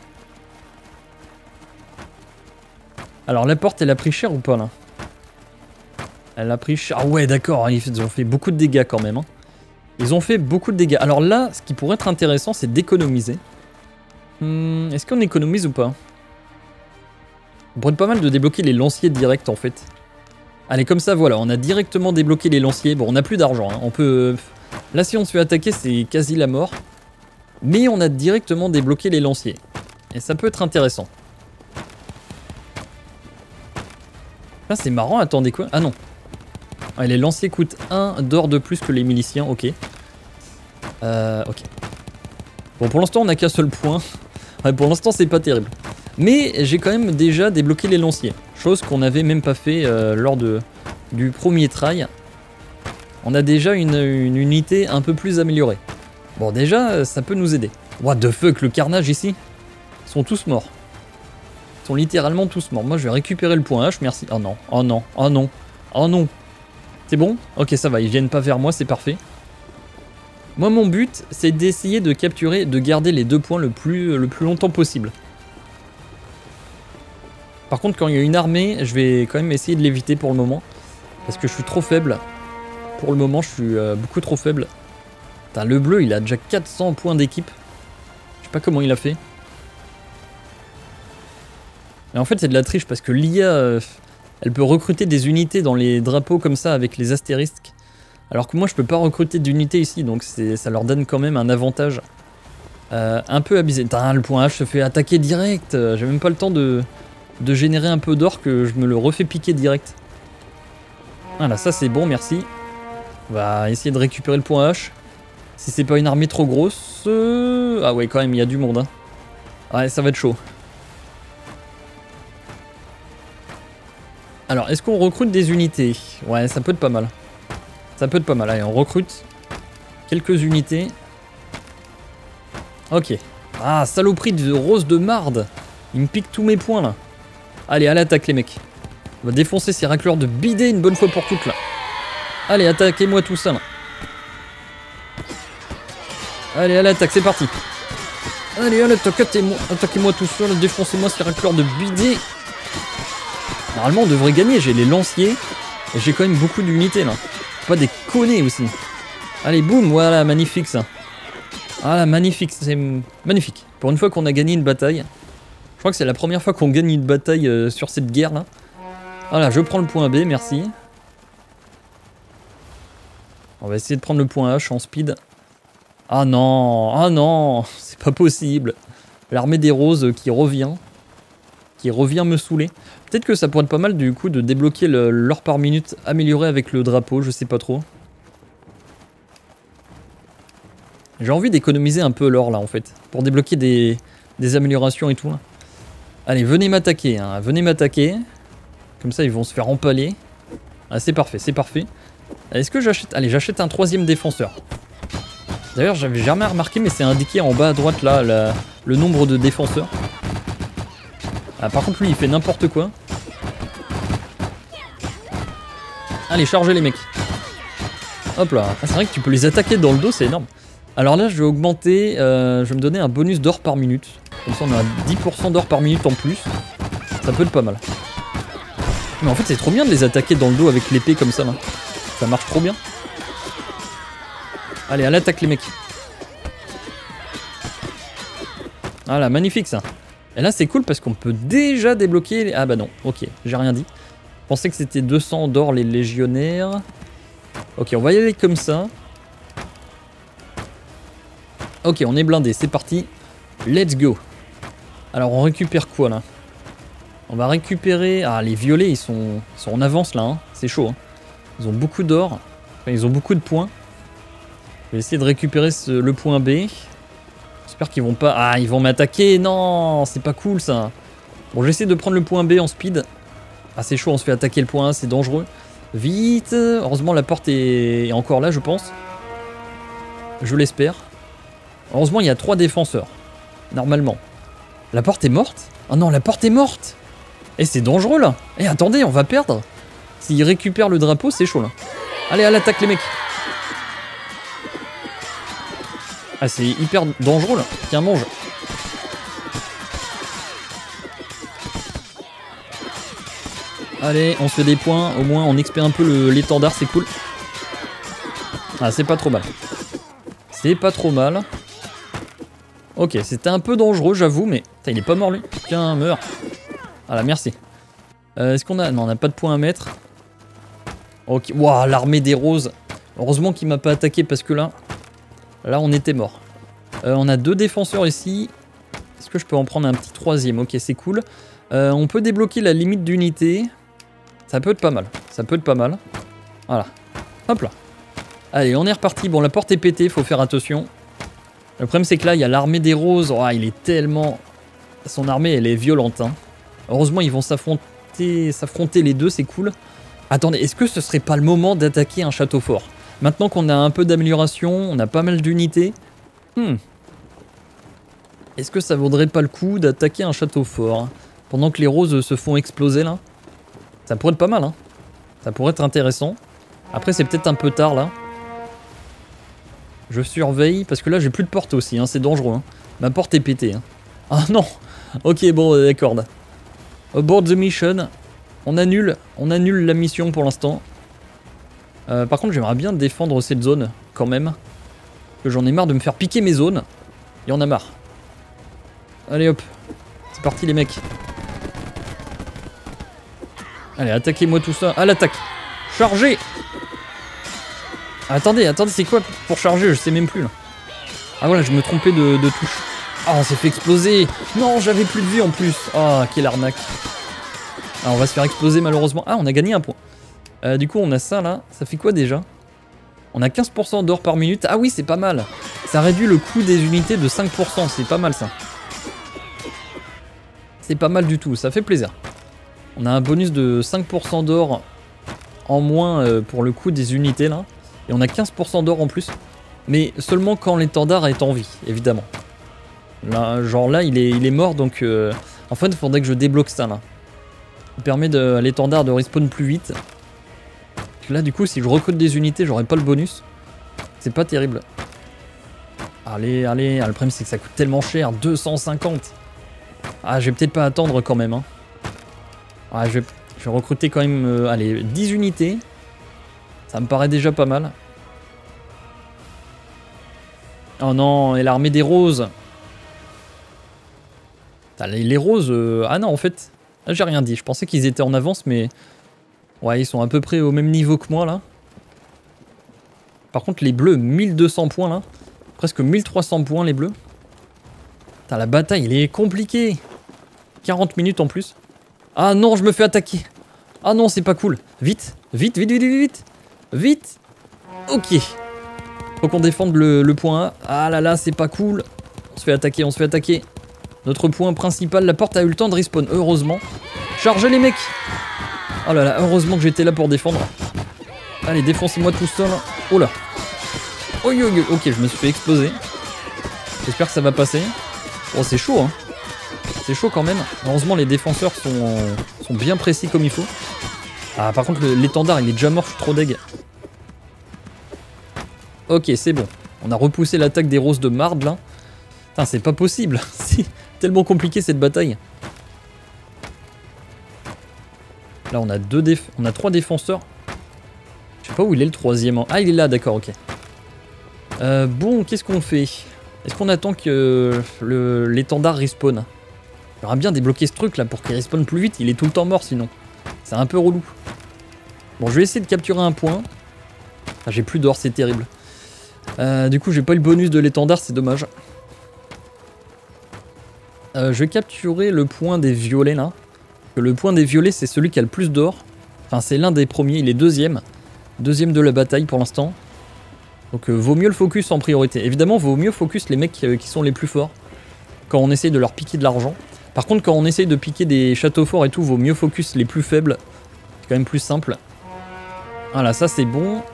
Alors, la porte, elle a pris cher ou pas, là? Elle a pris cher. Ah ouais, d'accord. Ils ont fait beaucoup de dégâts, quand même. Hein. Ils ont fait beaucoup de dégâts. Alors là, ce qui pourrait être intéressant, c'est d'économiser. Est-ce qu'on économise ou pas? On pourrait être pas mal de débloquer les lanciers directs, en fait. Allez, comme ça, voilà, on a directement débloqué les lanciers. Bon, on n'a plus d'argent, hein. On peut... Là, si on se fait attaquer, c'est quasi la mort. Mais on a directement débloqué les lanciers. Et ça peut être intéressant. Ah, c'est marrant, attendez quoi? Ah non. Ah, les lanciers coûtent 1 d'or de plus que les miliciens, ok. Ok. Bon, pour l'instant, on n'a qu'un seul point. Ouais, pour l'instant, c'est pas terrible. Mais j'ai quand même déjà débloqué les lanciers. Chose qu'on n'avait même pas fait lors du premier try. On a déjà une unité un peu plus améliorée. Bon, déjà, ça peut nous aider. What the fuck, le carnage ici? Ils sont tous morts. Ils sont littéralement tous morts. Moi, je vais récupérer le point H, merci. Oh non, oh non, oh non, oh non. C'est bon? Ok, ça va, ils viennent pas vers moi, c'est parfait. Moi, mon but, c'est d'essayer de capturer, de garder les 2 points le plus longtemps possible. Par contre, quand il y a une armée, je vais quand même essayer de l'éviter pour le moment. Parce que je suis trop faible. Pour le moment, je suis beaucoup trop faible. Putain, le bleu, il a déjà 400 points d'équipe. Je sais pas comment il a fait. Mais en fait, c'est de la triche parce que l'IA, elle peut recruter des unités dans les drapeaux comme ça avec les astérisques. Alors que moi je peux pas recruter d'unités ici, donc ça leur donne quand même un avantage un peu abusé. Tain, le point H se fait attaquer direct, j'ai même pas le temps de générer un peu d'or que je me le refais piquer direct. Voilà, ça c'est bon, merci. On va essayer de récupérer le point H. Si c'est pas une armée trop grosse... Ah ouais, quand même, il y a du monde. Hein. Ouais, ça va être chaud. Alors, est-ce qu'on recrute des unités? Ouais, ça peut être pas mal. Ça peut être pas mal. Allez, on recrute quelques unités. Ok. Ah, saloperie de rose de marde. Il me pique tous mes points, là. Allez, à l'attaque, les mecs. On va défoncer ces racleurs de bidet une bonne fois pour toutes, là. Allez, attaquez-moi tout ça, là. Allez, à l'attaque, c'est parti. Allez, allez, attaquez-moi tout seul, défoncez-moi ces racleurs de bidet. Normalement, on devrait gagner, j'ai les lanciers. Et j'ai quand même beaucoup d'unités, là. Pas des connets aussi. Allez, boum, voilà, magnifique, ça. Voilà, magnifique, c'est magnifique. Pour une fois qu'on a gagné une bataille. Je crois que c'est la première fois qu'on gagne une bataille sur cette guerre, là. Voilà, je prends le point B, merci. On va essayer de prendre le point H en speed. Ah non, c'est pas possible. L'armée des roses qui revient me saouler. Peut-être que ça pourrait être pas mal du coup de débloquer l'or par minute amélioré avec le drapeau, je sais pas trop. J'ai envie d'économiser un peu l'or là en fait, pour débloquer des améliorations et tout là. Allez, venez m'attaquer, hein, venez m'attaquer. Comme ça ils vont se faire empaler. Ah c'est parfait, c'est parfait. Est-ce que j'achète... Allez, j'achète un 3e défenseur. D'ailleurs, j'avais jamais remarqué, mais c'est indiqué en bas à droite, là, le nombre de défenseurs. Ah, par contre, lui, il fait n'importe quoi. Allez, chargez les mecs. Hop là. Ah, c'est vrai que tu peux les attaquer dans le dos, c'est énorme. Alors là, je vais augmenter... je vais me donner un bonus d'or par minute. Comme ça, on a 10% d'or par minute en plus. Ça peut être pas mal. Mais en fait, c'est trop bien de les attaquer dans le dos avec l'épée comme ça, là. Ça marche trop bien. Allez, à l'attaque les mecs. Voilà, magnifique ça. Et là c'est cool parce qu'on peut déjà débloquer... Ah bah non, ok, j'ai rien dit. Je pensais que c'était 200 d'or les légionnaires. Ok, on va y aller comme ça. Ok, on est blindé, c'est parti. Let's go. Alors on récupère quoi là? On va récupérer... Ah, les violets ils sont en avance là, hein. C'est chaud. Hein. Ils ont beaucoup d'or. Enfin, ils ont beaucoup de points. Je vais essayer de récupérer le point B. J'espère qu'ils vont pas... Ah, ils vont m'attaquer. Non, c'est pas cool ça. Bon, j'essaie de prendre le point B en speed. Ah, c'est chaud, on se fait attaquer le point A, c'est dangereux. Vite. Heureusement, la porte est encore là, je pense. Je l'espère. Heureusement, il y a 3 défenseurs. Normalement. La porte est morte? Oh non, la porte est morte. Eh, c'est dangereux là. Eh, attendez, on va perdre. S'ils récupèrent le drapeau, c'est chaud là. Allez, à l'attaque les mecs. Ah, c'est hyper dangereux là. Tiens, mange. Allez, on se fait des points. Au moins, on expère un peu l'étendard, c'est cool. Ah, c'est pas trop mal. C'est pas trop mal. Ok, c'était un peu dangereux, j'avoue, mais... Putain, il est pas mort, lui. Tiens, meurs. Voilà, merci. Est-ce qu'on a... Non, on n'a pas de points à mettre. Ok. Waouh, l'armée des roses. Heureusement qu'il m'a pas attaqué, parce que là... Là, on était mort. On a 2 défenseurs ici. Est-ce que je peux en prendre un petit 3e? Ok, c'est cool. On peut débloquer la limite d'unité. Ça peut être pas mal. Ça peut être pas mal. Voilà. Hop là. Allez, on est reparti. Bon, la porte est pétée, faut faire attention. Le problème, c'est que là, il y a l'armée des roses. Oh, il est tellement... Son armée, elle est violente. Hein. Heureusement, ils vont s'affronter les deux, c'est cool. Attendez, est-ce que ce serait pas le moment d'attaquer un château fort? Maintenant qu'on a un peu d'amélioration, on a pas mal d'unités. Est-ce que ça vaudrait pas le coup d'attaquer un château fort pendant que les roses se font exploser là? Ça pourrait être pas mal, hein. Ça pourrait être intéressant. Après, c'est peut-être un peu tard là. Je surveille, parce que là j'ai plus de porte aussi, hein. C'est dangereux. Hein. Ma porte est pétée. Hein. Ah non. Ok, bon, d'accord. Abort the mission. On annule la mission pour l'instant. Par contre, j'aimerais bien défendre cette zone, quand même. Que j'en ai marre de me faire piquer mes zones. Il y en a marre. Allez hop. C'est parti les mecs. Allez, attaquez-moi tout ça. À l'attaque. Chargez. Attendez, c'est quoi pour charger? Je sais même plus là. Ah voilà, je me trompais de touche. Ah, on s'est fait exploser. Non, j'avais plus de vie en plus. Ah, quelle arnaque. Ah, on va se faire exploser malheureusement. Ah, on a gagné un point. Du coup, on a ça là. Ça fait quoi déjà? On a 15% d'or par minute. Ah oui, c'est pas mal. Ça réduit le coût des unités de 5%. C'est pas mal ça. C'est pas mal du tout. Ça fait plaisir. On a un bonus de 5% d'or en moins pour le coût des unités là. Et on a 15% d'or en plus. Mais seulement quand l'étendard est en vie, évidemment. Là, genre là, il est mort, donc... en fait, il faudrait que je débloque ça, là. Ça permet à l'étendard de respawn plus vite. Là, du coup, si je recrute des unités, j'aurai pas le bonus. C'est pas terrible. Allez, allez. Ah, le problème, c'est que ça coûte tellement cher. 250. Ah, je vais peut-être pas attendre quand même. Hein. Ah, je vais recruter quand même... allez, 10 unités. Ça me paraît déjà pas mal. Oh non, et l'armée des roses. Les roses... ah non, en fait... Là, j'ai rien dit. Je pensais qu'ils étaient en avance, mais... Ouais, ils sont à peu près au même niveau que moi, là. Par contre, les bleus, 1200 points, là. Presque 1300 points, les bleus. Putain, la bataille, elle est compliquée. 40 minutes en plus. Ah non, je me fais attaquer. Ah non, c'est pas cool. Vite, vite, vite, vite, vite, vite. Vite. Ok. Faut qu'on défende le point A. Ah là là, c'est pas cool. On se fait attaquer, on se fait attaquer. Notre point principal, la porte a eu le temps de respawn, heureusement. Chargez les mecs. Oh là là, heureusement que j'étais là pour défendre. Allez, défoncez-moi tout seul. Oh là. Oh, ok, je me suis fait exploser. J'espère que ça va passer. Oh, c'est chaud, hein. C'est chaud quand même. Heureusement, les défenseurs sont bien précis comme il faut. Ah, par contre, l'étendard, il est déjà mort, je suis trop deg. Ok, c'est bon. On a repoussé l'attaque des roses de marde, là. Putain, c'est pas possible. C'est tellement compliqué, cette bataille. Là, on a 3 défenseurs. Je sais pas où il est le troisième. Ah, il est là, d'accord, ok. Bon, qu'est-ce qu'on fait? Est-ce qu'on attend que l'étendard respawn? J'aimerais bien débloquer ce truc là pour qu'il respawn plus vite. Il est tout le temps mort sinon. C'est un peu relou. Bon, je vais essayer de capturer un point. Ah, j'ai plus d'or, c'est terrible. Du coup, j'ai pas eu le bonus de l'étendard, c'est dommage. Je vais capturer le point des violets là. Le point des violets, c'est celui qui a le plus d'or. Enfin, c'est l'un des premiers, il est deuxième. Deuxième de la bataille pour l'instant. Donc, vaut mieux le focus en priorité. Évidemment, vaut mieux focus les mecs qui sont les plus forts. Quand on essaye de leur piquer de l'argent. Par contre, quand on essaye de piquer des châteaux forts et tout, vaut mieux focus les plus faibles. C'est quand même plus simple. Voilà, ça c'est bon.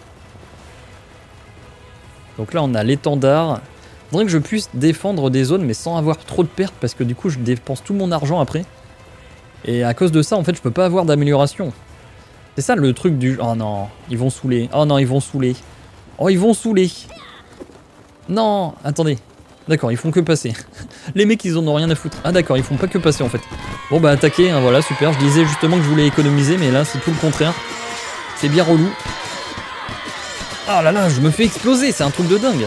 Donc là, on a l'étendard. Il faudrait que je puisse défendre des zones, mais sans avoir trop de pertes, parce que du coup, je dépense tout mon argent après. Et à cause de ça, en fait, je peux pas avoir d'amélioration. C'est ça le truc du... Oh non, ils vont saouler. Oh non, ils vont saouler. Oh, ils vont saouler. Non, attendez. D'accord, ils font que passer. Les mecs, ils en ont rien à foutre. Ah d'accord, ils font pas que passer en fait. Bon bah attaquer, hein, voilà, super. Je disais justement que je voulais économiser, mais là, c'est tout le contraire. C'est bien relou. Ah là là, je me fais exploser, c'est un truc de dingue.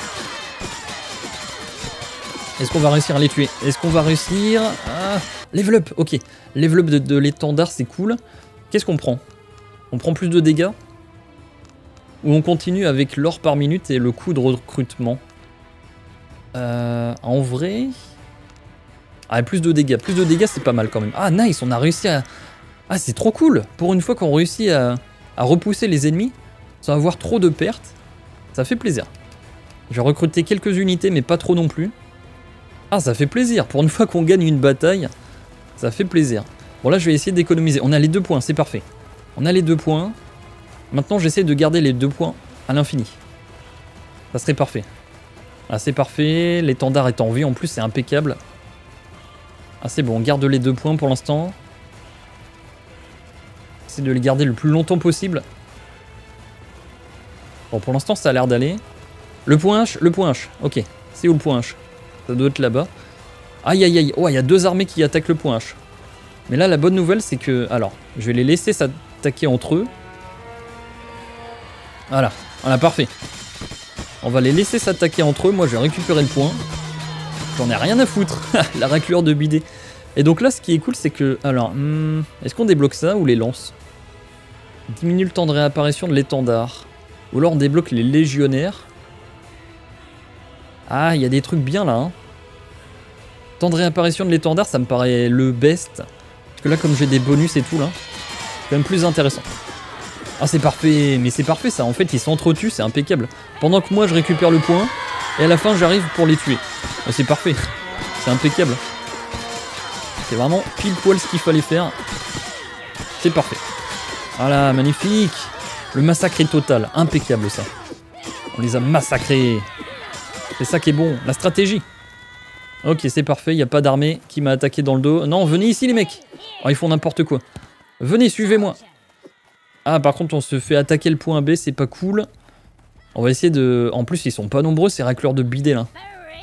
Est-ce qu'on va réussir à les tuer? Est-ce qu'on va réussir à... Level up, ok. Level up de l'étendard, c'est cool. Qu'est-ce qu'on prend? On prend plus de dégâts? Ou on continue avec l'or par minute et le coût de recrutement? En vrai... Ah, plus de dégâts. Plus de dégâts, c'est pas mal quand même. Ah, nice, on a réussi à... Ah, c'est trop cool. Pour une fois qu'on réussit à repousser les ennemis, sans avoir trop de pertes, ça fait plaisir. J'ai recruté quelques unités, mais pas trop non plus. Ah, ça fait plaisir. Pour une fois qu'on gagne une bataille, ça fait plaisir. Bon, là, je vais essayer d'économiser. On a les 2 points, c'est parfait. On a les 2 points. Maintenant, j'essaie de garder les 2 points à l'infini. Ça serait parfait. Ah, c'est parfait. L'étendard est en vie. En plus, c'est impeccable. Ah, c'est bon. On garde les 2 points pour l'instant. Essayer de les garder le plus longtemps possible. Bon, pour l'instant, ça a l'air d'aller. Le point H, le point H. Ok. C'est où le point H? Ça doit être là-bas. Aïe, aïe, aïe. Oh, il y a 2 armées qui attaquent le point H. Mais là, la bonne nouvelle, c'est que... Alors, je vais les laisser s'attaquer entre eux. Voilà. Voilà, parfait. On va les laisser s'attaquer entre eux. Moi, je vais récupérer le point. J'en ai rien à foutre. La raclure de bidet. Et donc là, ce qui est cool, c'est que... Alors, est-ce qu'on débloque ça ou les lances? Diminue le temps de réapparition de l'étendard. Ou alors on débloque les légionnaires. Ah, il y a des trucs bien là. Hein. Temps de réapparition de l'étendard, ça me paraît le best. Parce que là, comme j'ai des bonus et tout là, c'est quand même plus intéressant. Ah, c'est parfait. Mais c'est parfait ça. En fait, ils s'entretuent, c'est impeccable. Pendant que moi, je récupère le point. Et à la fin, j'arrive pour les tuer. Ah, c'est parfait. C'est impeccable. C'est vraiment pile poil ce qu'il fallait faire. C'est parfait. Voilà, magnifique. Le massacre est total. Impeccable ça. On les a massacrés. C'est ça qui est bon. La stratégie. Ok, c'est parfait. Il n'y a pas d'armée qui m'a attaqué dans le dos. Non, venez ici les mecs. Oh, ils font n'importe quoi. Venez, suivez-moi. Ah, par contre, on se fait attaquer le point B. C'est pas cool. On va essayer de... En plus, ils sont pas nombreux, ces racleurs de bidet là.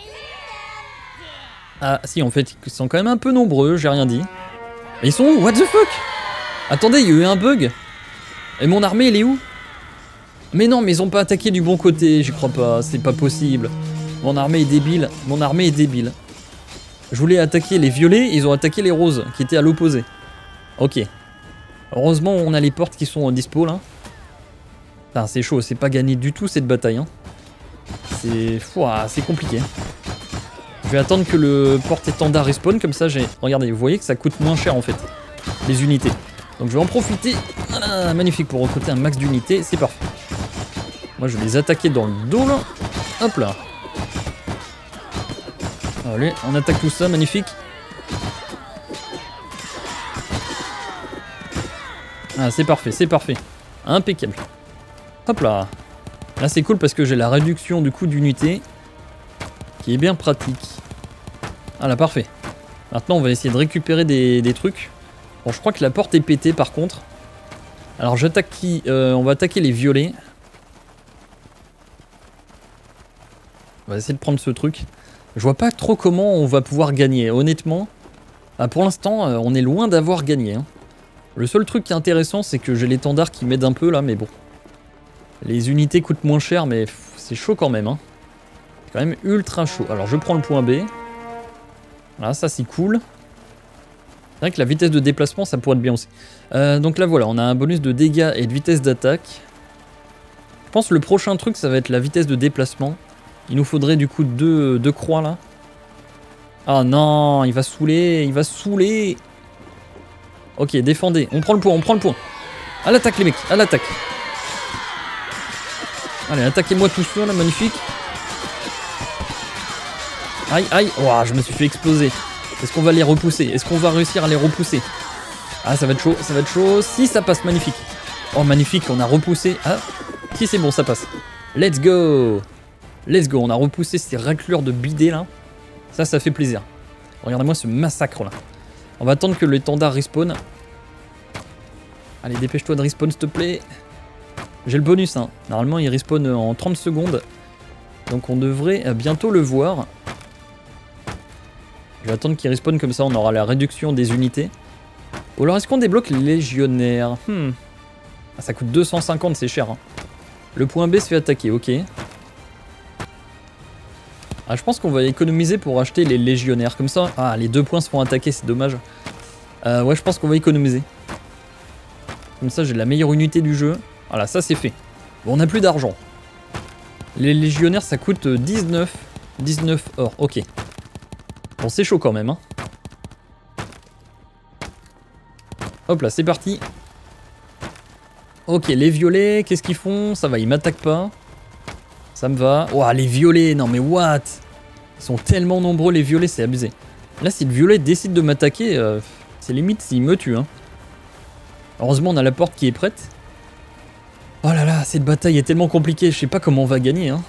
Ah si, en fait, ils sont quand même un peu nombreux, j'ai rien dit. Mais ils sont où? What the fuck? Attendez, il y a eu un bug. Et mon armée, elle est où? Mais non, mais ils ont pas attaqué du bon côté, j'y crois pas, c'est pas possible. Mon armée est débile, mon armée est débile. Je voulais attaquer les violets, ils ont attaqué les roses, qui étaient à l'opposé. Ok. Heureusement, on a les portes qui sont en dispo, là. Putain, c'est chaud, c'est pas gagné du tout, cette bataille. Hein. C'est compliqué. Je vais attendre que le porte-étendard respawn, comme ça j'ai... Regardez, vous voyez que ça coûte moins cher en fait, les unités. Donc je vais en profiter, voilà, magnifique, pour recruter un max d'unités, c'est parfait. Moi je vais les attaquer dans le dos là, hop là. Allez, on attaque tout ça, magnifique. Ah c'est parfait, impeccable. Hop là. Là c'est cool parce que j'ai la réduction du coût d'unité, qui est bien pratique. Ah là, parfait. Maintenant, on va essayer de récupérer des trucs. Bon, je crois que la porte est pétée, par contre. Alors, j'attaque qui? On va attaquer les violets. On va essayer de prendre ce truc. Je vois pas trop comment on va pouvoir gagner, honnêtement. Ah, pour l'instant, on est loin d'avoir gagné. Hein. Le seul truc qui est intéressant, c'est que j'ai l'étendard qui m'aide un peu, là, mais bon. Les unités coûtent moins cher, mais c'est chaud quand même, hein. Quand même ultra chaud. Alors je prends le point B. Voilà, ça c'est cool. C'est vrai que la vitesse de déplacement ça pourrait être bien aussi. Donc là voilà, on a un bonus de dégâts et de vitesse d'attaque. Je pense que le prochain truc ça va être la vitesse de déplacement. Il nous faudrait du coup deux croix là. Ah non, il va saouler, il va saouler. Ok, défendez. On prend le point, À l'attaque les mecs, à l'attaque. Allez, attaquez-moi tous ceux là, magnifique. Aïe, aïe, oh, je me suis fait exploser. Est-ce qu'on va les repousser? Est-ce qu'on va réussir à les repousser? Ah, ça va être chaud, ça va être chaud. Si, ça passe, magnifique. Oh, magnifique, on a repoussé. Ah, si, c'est bon, ça passe. Let's go. Let's go, on a repoussé ces raclures de bidet, là. Ça fait plaisir. Regardez-moi ce massacre, là. On va attendre que l'étendard respawn. Allez, dépêche-toi de respawn, s'il te plaît. J'ai le bonus, hein. Normalement, il respawn en 30 secondes. Donc, on devrait bientôt le voir. Je vais attendre qu'il respawn comme ça, on aura la réduction des unités. Ou alors est-ce qu'on débloque les légionnaires? Ah, ça coûte 250, c'est cher. Hein. Le point B se fait attaquer, ok. Ah, je pense qu'on va économiser pour acheter les légionnaires. Comme ça, ah, les 2 points se font attaquer, c'est dommage. Ouais, je pense qu'on va économiser. Comme ça, j'ai la meilleure unité du jeu. Voilà, ça c'est fait. Bon, on n'a plus d'argent. Les légionnaires, ça coûte 19 or, ok. Bon, c'est chaud quand même, hein. Hop là, c'est parti. Ok, les violets, qu'est-ce qu'ils font? Ça va, ils m'attaquent pas. Ça me va. Ouah, les violets, non mais what? Ils sont tellement nombreux, les violets, c'est abusé. Là, si le violet décide de m'attaquer, c'est limite s'il me tue, hein. Heureusement, on a la porte qui est prête. Oh là là, cette bataille est tellement compliquée, je sais pas comment on va gagner, hein.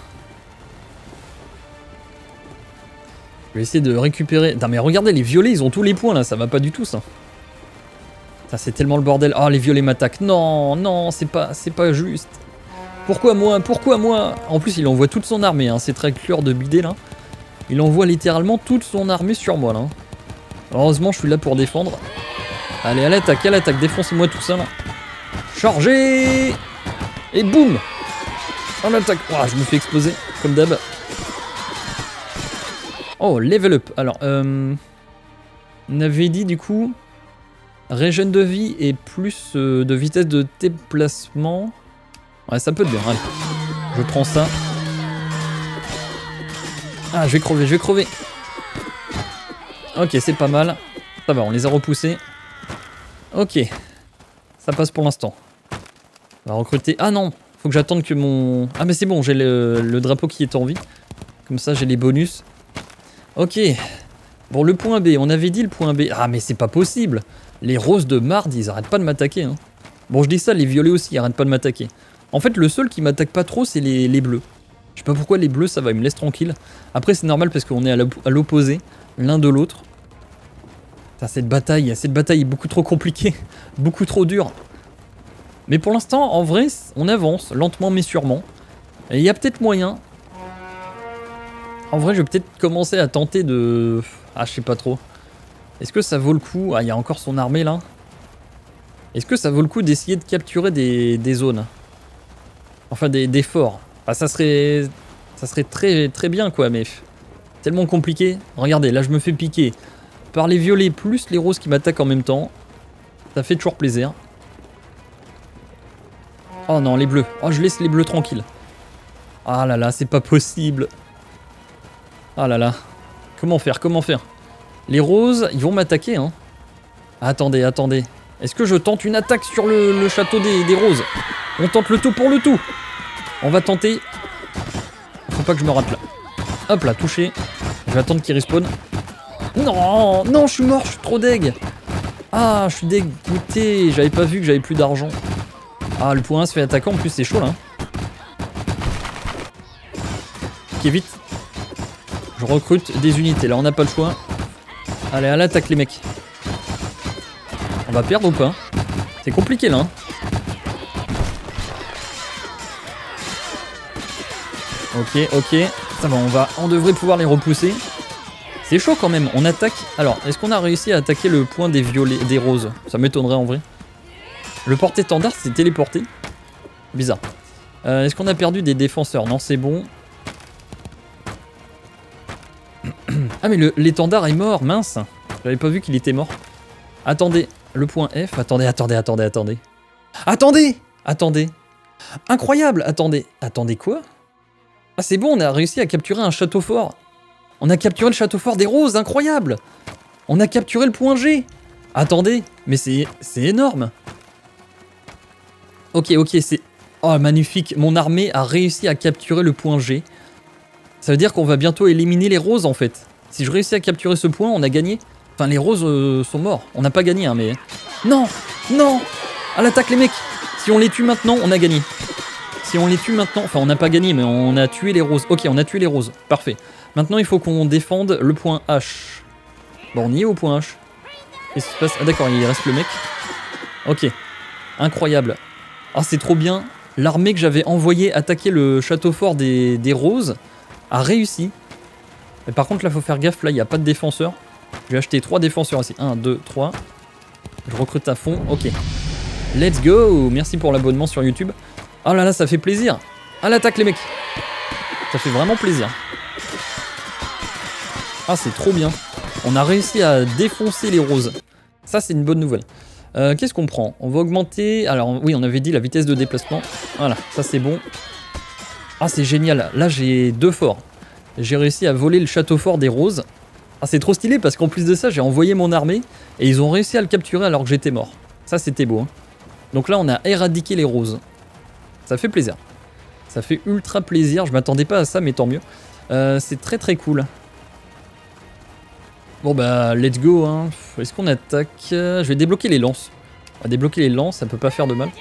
Je vais essayer de récupérer... Non mais regardez, les violets, ils ont tous les points là, ça va pas du tout ça. Ça c'est tellement le bordel. Ah, les violets m'attaquent. Non, non, c'est pas juste. Pourquoi moi? Pourquoi moi? En plus, il envoie toute son armée, hein, ces tracleurs de bidet là. Il envoie littéralement toute son armée sur moi là. Heureusement, je suis là pour défendre. Allez, à l'attaque, défoncez-moi tout ça là. Chargez! Et boum! En attaque. Oh, je me fais exploser, comme d'hab. Oh, level up. Alors, On avait dit du coup... Régène de vie et plus de vitesse de déplacement. Ouais, ça peut être bien, allez. Je prends ça. Ah, je vais crever, je vais crever. Ok, c'est pas mal. Ça va, on les a repoussés. Ok. Ça passe pour l'instant. On va recruter... Ah non, faut que j'attende que mon... Ah mais c'est bon, j'ai le drapeau qui est en vie. Comme ça, j'ai les bonus. Ok. Bon, le point B, on avait dit le point B. Ah mais c'est pas possible. Les roses de marde, ils arrêtent pas de m'attaquer. Hein. Bon, je dis ça, les violets aussi, ils arrêtent pas de m'attaquer. En fait, le seul qui m'attaque pas trop, c'est les bleus. Je sais pas pourquoi les bleus, ça va, ils me laissent tranquille. Après, c'est normal parce qu'on est à l'opposé, l'un de l'autre. Cette bataille est beaucoup trop compliquée, beaucoup trop dure. Mais pour l'instant, en vrai, on avance, lentement mais sûrement. Et il y a peut-être moyen. En vrai, je vais peut-être commencer à tenter de... Ah, je sais pas trop. Est-ce que ça vaut le coup... Ah, il y a encore son armée là. Est-ce que ça vaut le coup d'essayer de capturer des zones? Enfin, des forts. Ah, ça serait très, très bien quoi, mais... Tellement compliqué. Regardez, là je me fais piquer par les violets plus les roses qui m'attaquent en même temps. Ça fait toujours plaisir. Oh non, les bleus. Oh, je laisse les bleus tranquilles. Ah là là, c'est pas possible. Ah là là. Comment faire? Comment faire? Les roses, ils vont m'attaquer, hein. Attendez, attendez. Est-ce que je tente une attaque sur le château des roses? On tente le tout pour le tout. On va tenter. Faut pas que je me rate là. Hop là, touché. Je vais attendre qu'il respawn. Non, non, je suis mort, je suis trop deg. Ah, je suis dégoûté. J'avais pas vu que j'avais plus d'argent. Ah, le point 1 se fait attaquer. En plus, c'est chaud là. Ok, vite. Je recrute des unités. Là, on n'a pas le choix. Allez, à l'attaque, les mecs. On va perdre ou pas? C'est compliqué là. Hein. Ok, ok. Ça va, on devrait pouvoir les repousser. C'est chaud quand même. On attaque. Alors, est-ce qu'on a réussi à attaquer le point des violets, des roses? Ça m'étonnerait en vrai. Le porte-étendard s'est téléporté. Bizarre. Est-ce qu'on a perdu des défenseurs? Non, c'est bon. Ah, mais l'étendard est mort, mince. J'avais pas vu qu'il était mort. Attendez, le point F. Attendez. Attendez. Incroyable. Attendez quoi? Ah, c'est bon, on a réussi à capturer un château fort. On a capturé le château fort des roses, incroyable. On a capturé le point G. Attendez, mais c'est énorme. Ok, c'est... Oh, magnifique. Mon armée a réussi à capturer le point G. Ça veut dire qu'on va bientôt éliminer les roses, en fait. Si je réussis à capturer ce point, on a gagné. Enfin, les roses sont morts. On n'a pas gagné, hein, mais... Non. À l'attaque, les mecs. Si on les tue maintenant, on a gagné. Si on les tue maintenant... Enfin, on n'a pas gagné, mais on a tué les roses. Ok, on a tué les roses. Parfait. Maintenant, il faut qu'on défende le point H. Bon, on y est au point H. Qu'est-ce qui se passe? Ah, d'accord, il reste le mec. Ok. Incroyable. Ah, c'est trop bien. L'armée que j'avais envoyée attaquer le château fort des roses a réussi. Mais par contre, là, il faut faire gaffe. Là, il n'y a pas de défenseur. Je vais acheter 3 défenseurs ici. 1, 2, 3. Je recrute à fond. Ok. Let's go. Merci pour l'abonnement sur YouTube. Oh là là, ça fait plaisir. À l'attaque, les mecs. Ça fait vraiment plaisir. Ah, c'est trop bien. On a réussi à défoncer les roses. Ça, c'est une bonne nouvelle. Qu'est-ce qu'on prend? On va augmenter... Alors, oui, on avait dit la vitesse de déplacement. Voilà, ça, c'est bon. Ah, c'est génial. Là, j'ai 2 forts. J'ai réussi à voler le château fort des roses. Ah, c'est trop stylé parce qu'en plus de ça, j'ai envoyé mon armée et ils ont réussi à le capturer alors que j'étais mort. Ça, c'était beau. Hein. Donc là, on a éradiqué les roses. Ça fait plaisir. Ça fait ultra plaisir. Je m'attendais pas à ça, mais tant mieux. C'est très très cool. Bon bah, let's go. Hein. Est-ce qu'on attaque? Je vais débloquer les lances. On va débloquer les lances, ça peut pas faire de mal.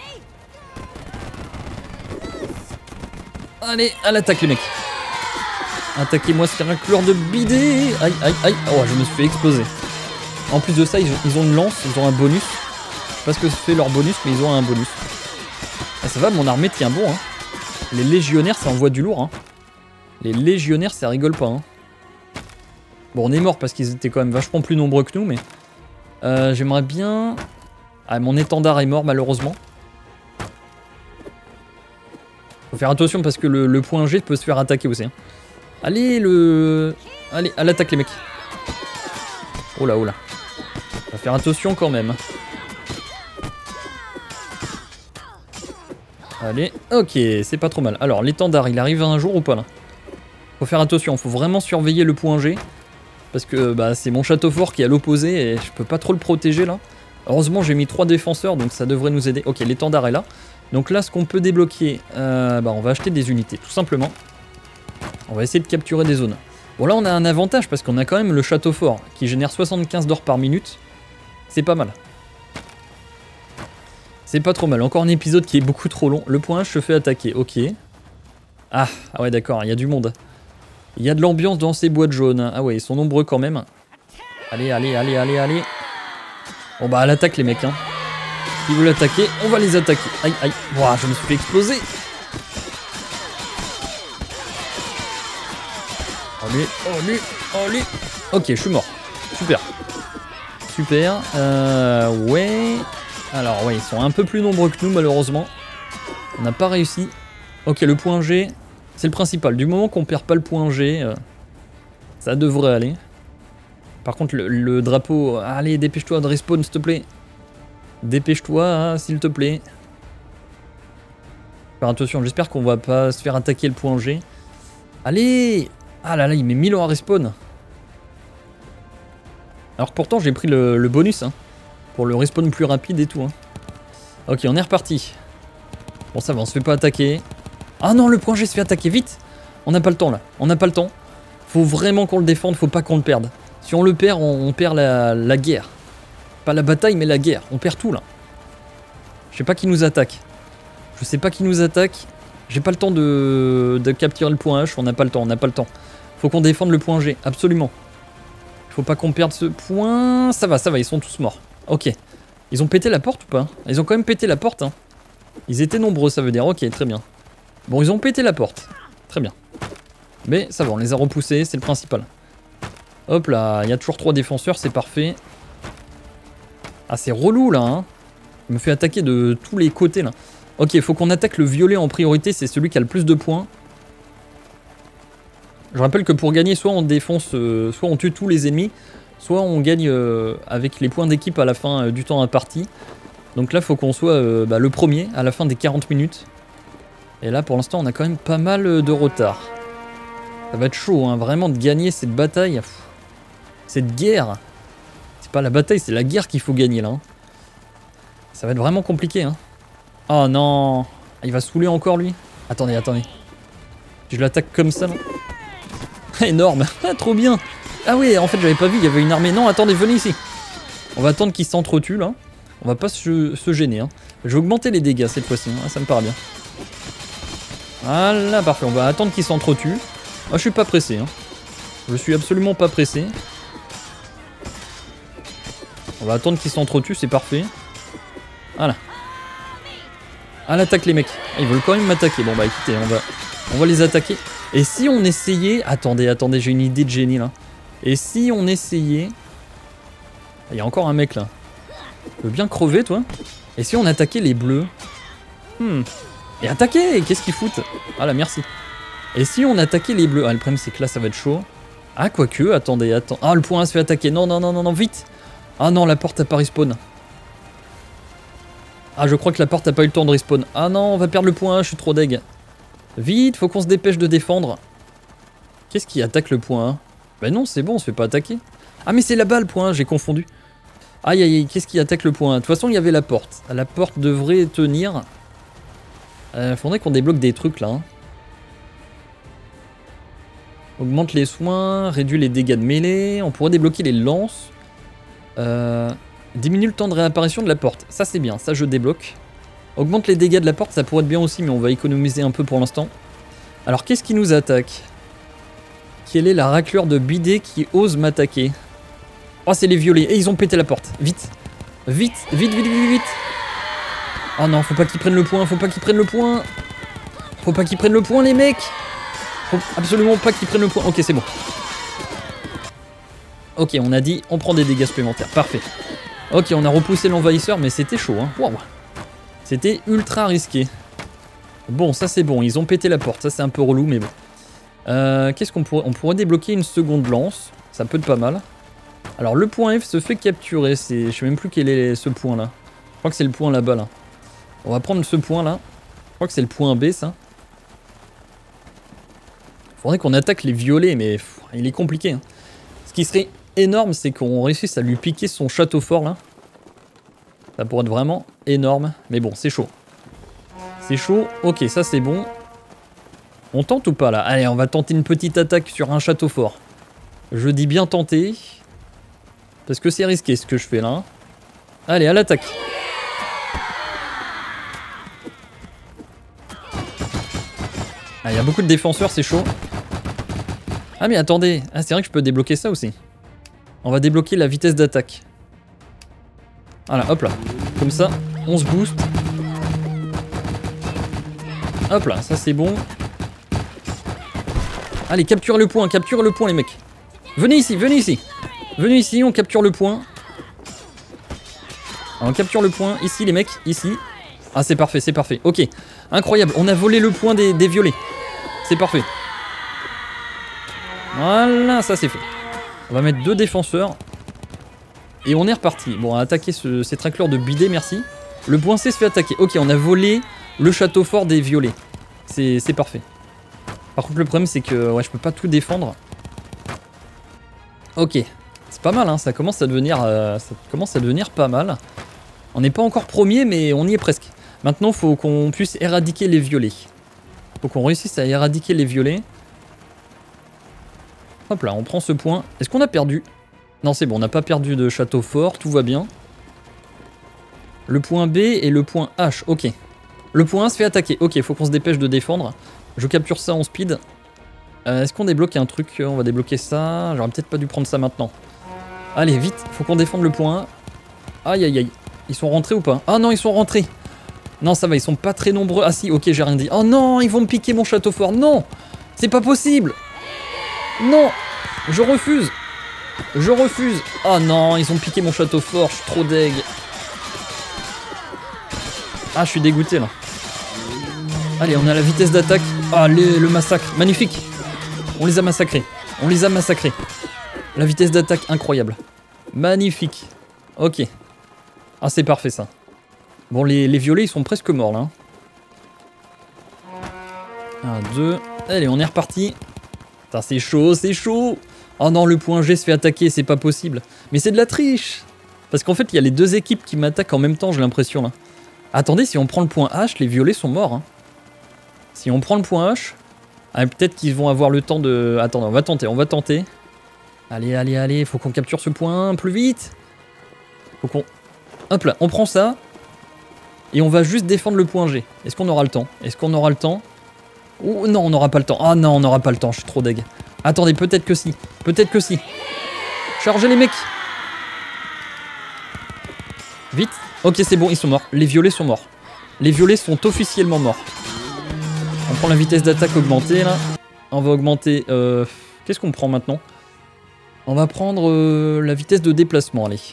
Allez, à l'attaque les mecs. Attaquez-moi ce racleur de bidet. Aïe. Oh, je me suis fait exploser. En plus de ça, ils ont une lance, ils ont un bonus. Je sais pas ce que fait leur bonus, mais ils ont un bonus. Ah, ça va, mon armée tient bon. Hein. Les légionnaires, ça envoie du lourd. Hein. Les légionnaires, ça rigole pas. Hein. Bon, on est mort parce qu'ils étaient quand même vachement plus nombreux que nous, mais... j'aimerais bien... Ah, mon étendard est mort, malheureusement. Faut faire attention parce que le point G peut se faire attaquer aussi. Hein. Allez, Allez, à l'attaque, les mecs. Oh là. va faire attention quand même. Allez, ok, c'est pas trop mal. Alors, l'étendard, il arrive un jour ou pas là? Faut faire attention, faut vraiment surveiller le point G. Parce que bah, c'est mon château fort qui est à l'opposé et je peux pas trop le protéger là. Heureusement, j'ai mis 3 défenseurs, donc ça devrait nous aider. Ok, l'étendard est là. Donc là, ce qu'on peut débloquer, on va acheter des unités, tout simplement. On va essayer de capturer des zones. Bon, là, on a un avantage parce qu'on a quand même le château fort qui génère 75 d'or par minute. C'est pas mal. C'est pas trop mal. Encore un épisode qui est beaucoup trop long. Le point H se fait attaquer. Ok. Ah ouais, d'accord. Il y a du monde. Il y a de l'ambiance dans ces boîtes jaunes. Ah ouais, ils sont nombreux quand même. Allez, allez, allez, allez, allez. Bon bah, à l'attaque, les mecs. Hein. S'ils veulent attaquer, on va les attaquer. Aïe, aïe. Ouah, je me suis fait exploser. Allez, allez, allez. Ok, je suis mort. Super. Super. Ouais. Alors ouais, ils sont un peu plus nombreux que nous malheureusement. On n'a pas réussi. Ok, le point G, c'est le principal. Du moment qu'on perd pas le point G, ça devrait aller. Par contre, le drapeau... Allez, dépêche-toi de respawn, s'il te plaît. Dépêche-toi, hein, s'il te plaît. Faire attention, j'espère qu'on va pas se faire attaquer le point G. Allez! Ah là là, il met 1000 ans à respawn. Alors pourtant, j'ai pris le bonus, hein. Pour le respawn plus rapide et tout. Hein. Ok, on est reparti. Bon, ça va, on se fait pas attaquer. Ah non, le point G se fait attaquer, vite. On n'a pas le temps, là. On n'a pas le temps. Faut vraiment qu'on le défende, faut pas qu'on le perde. Si on le perd, on perd la guerre. Pas la bataille, mais la guerre. On perd tout, là. Je sais pas qui nous attaque. Je sais pas qui nous attaque. J'ai pas le temps de capturer le point H. On n'a pas le temps, on n'a pas le temps. Faut qu'on défende le point G, absolument. Faut pas qu'on perde ce point. Ça va, ils sont tous morts. Ok. Ils ont pété la porte ou pas? Ils ont quand même pété la porte. Hein. Ils étaient nombreux, ça veut dire. Ok, très bien. Bon, ils ont pété la porte. Très bien. Mais ça va, on les a repoussés, c'est le principal. Hop là, il y a toujours 3 défenseurs, c'est parfait. Ah, c'est relou là. Hein. Il me fait attaquer de tous les côtés là. Ok, il faut qu'on attaque le violet en priorité, c'est celui qui a le plus de points. Je rappelle que pour gagner, soit on défonce, soit on tue tous les ennemis. Soit on gagne avec les points d'équipe à la fin du temps imparti. Donc là, il faut qu'on soit le premier à la fin des 40 minutes. Et là, pour l'instant, on a quand même pas mal de retard. Ça va être chaud, hein, vraiment, de gagner cette bataille. Cette guerre. C'est pas la bataille, c'est la guerre qu'il faut gagner, là. Hein. Ça va être vraiment compliqué. Hein. Oh non. Il va saouler encore, lui. Attendez, attendez. Je l'attaque comme ça, non? Énorme. Trop bien. Ah oui, en fait j'avais pas vu, il y avait une armée. Non, attendez, venez ici. On va attendre qu'ils s'entretuent là. On va pas se gêner. Hein. Je vais augmenter les dégâts cette fois-ci, hein. Ça me paraît bien. Voilà, parfait. On va attendre qu'ils s'entretuent. Moi je suis pas pressé. Hein. Je suis absolument pas pressé. On va attendre qu'ils s'entretuent, c'est parfait. Voilà. À l'attaque les mecs. Ah, ils veulent quand même m'attaquer. Bon bah écoutez, on va les attaquer. Et si on essayait... Attendez, attendez, j'ai une idée de génie là. Et si on essayait... Il y a encore un mec là. Tu veux bien crever toi? Et si on attaquait les bleus? Et attaquer! Qu'est-ce qu'ils foutent? Ah là, merci. Et si on attaquait les bleus? Ah, le problème c'est que là ça va être chaud. Ah, quoique, attendez, attends. Ah, le point A se fait attaquer. Non, non, non, non, non, vite! Ah non, la porte a pas respawn. Ah, je crois que la porte a pas eu le temps de respawn. Ah non, on va perdre le point A, je suis trop deg. Vite, faut qu'on se dépêche de défendre. Qu'est-ce qui attaque le point A? Bah non, c'est bon, on se fait pas attaquer. Ah mais c'est là-bas le point A, j'ai confondu. Aïe aïe aïe, qu'est-ce qui attaque le point A? De toute façon, il y avait la porte. La porte devrait tenir. Faudrait qu'on débloque des trucs là. Hein. Augmente les soins, réduit les dégâts de mêlée. On pourrait débloquer les lances. Diminue le temps de réapparition de la porte. Ça c'est bien, ça je débloque. Augmente les dégâts de la porte, ça pourrait être bien aussi, mais on va économiser un peu pour l'instant. Alors qu'est-ce qui nous attaque? Quelle est la raclure de bidet qui ose m'attaquer? Oh, c'est les violets. Et ils ont pété la porte. Vite. Vite, vite, vite, vite, vite. Oh non, faut pas qu'ils prennent le point, faut pas qu'ils prennent le point. Faut pas qu'ils prennent le point, les mecs. Faut absolument pas qu'ils prennent le point. Ok, c'est bon. Ok, on a dit, on prend des dégâts supplémentaires. Parfait. Ok, on a repoussé l'envahisseur, mais c'était chaud. Hein. Waouh. C'était ultra risqué. Bon, ça c'est bon. Ils ont pété la porte. Ça, c'est un peu relou, mais bon. Qu'est-ce qu'on pourrait... On pourrait débloquer une seconde lance. Ça peut être pas mal. Alors le point F se fait capturer, je sais même plus quel est ce point là. Je crois que c'est le point là-bas là. On va prendre ce point là. Je crois que c'est le point B ça. Faudrait qu'on attaque les violets mais il est compliqué. Hein. Ce qui serait énorme c'est qu'on réussisse à lui piquer son château fort là. Ça pourrait être vraiment énorme. Mais bon c'est chaud. C'est chaud, ok ça c'est bon. On tente ou pas là? Allez on va tenter une petite attaque sur un château fort. Je dis bien tenter. Parce que c'est risqué ce que je fais là. Hein. Allez, à l'attaque. Ah, il y a beaucoup de défenseurs, c'est chaud. Ah mais attendez, ah, c'est vrai que je peux débloquer ça aussi. On va débloquer la vitesse d'attaque. Voilà, hop là. Comme ça, on se booste. Hop là, ça c'est bon. Allez, capturez le point les mecs. Venez ici, venez ici. Venez ici, on capture le point. Alors, on capture le point, ici les mecs, ici. Ah c'est parfait, ok. Incroyable, on a volé le point des violets. C'est parfait. Voilà, ça c'est fait. On va mettre 2 défenseurs. Et on est reparti. Bon, on va attaquer ces tracleurs de bidet, merci. Le point C se fait attaquer. Ok, on a volé le château fort des violets. C'est parfait. Par contre le problème c'est que ouais, je peux pas tout défendre. Ok. C'est pas mal, hein, ça commence à devenir pas mal. On n'est pas encore premier, mais on y est presque. Maintenant, il faut qu'on puisse éradiquer les violets. Faut qu'on réussisse à éradiquer les violets. Hop là, on prend ce point. Est-ce qu'on a perdu? Non, c'est bon, on n'a pas perdu de château fort, tout va bien. Le point B et le point H, ok. Le point A se fait attaquer, ok, faut qu'on se dépêche de défendre. Je capture ça en speed. Est-ce qu'on débloque un truc? On va débloquer ça. J'aurais peut-être pas dû prendre ça maintenant. Allez, vite, faut qu'on défende le point 1. Aïe, aïe, aïe. Ils sont rentrés ou pas? Ah non, ils sont rentrés. Non, ça va, ils sont pas très nombreux. Ah si, ok, j'ai rien dit. Oh non, ils vont me piquer mon château fort. Non, c'est pas possible. Non, je refuse. Je refuse. Oh non, ils ont piqué mon château fort. Je suis trop deg. Ah, je suis dégoûté là. Allez, on a la vitesse d'attaque. Ah, le massacre. Magnifique. On les a massacrés. On les a massacrés. La vitesse d'attaque incroyable. Magnifique. Ok. Ah c'est parfait ça. Bon les violets ils sont presque morts là. 1, 2. Allez on est reparti. Putain c'est chaud, c'est chaud. Oh non le point G se fait attaquer, c'est pas possible. Mais c'est de la triche. Parce qu'en fait il y a les 2 équipes qui m'attaquent en même temps j'ai l'impression là. Attendez si on prend le point H, les violets sont morts. Hein. Si on prend le point H, ah, peut-être qu'ils vont avoir le temps de... Attendez on va tenter. Allez, allez, allez, faut qu'on capture ce point plus vite. Faut qu'on... Hop là, on prend ça. Et on va juste défendre le point G. Est-ce qu'on aura le temps? Est-ce qu'on aura le temps? Oh non, on n'aura pas le temps. Ah non, on n'aura pas le temps, je suis trop deg. Attendez, peut-être que si. Peut-être que si. Chargez les mecs. Vite. Ok, c'est bon, ils sont morts. Les violets sont morts. Les violets sont officiellement morts. On prend la vitesse d'attaque augmentée là. On va augmenter... Qu'est-ce qu'on prend maintenant? On va prendre la vitesse de déplacement, allez.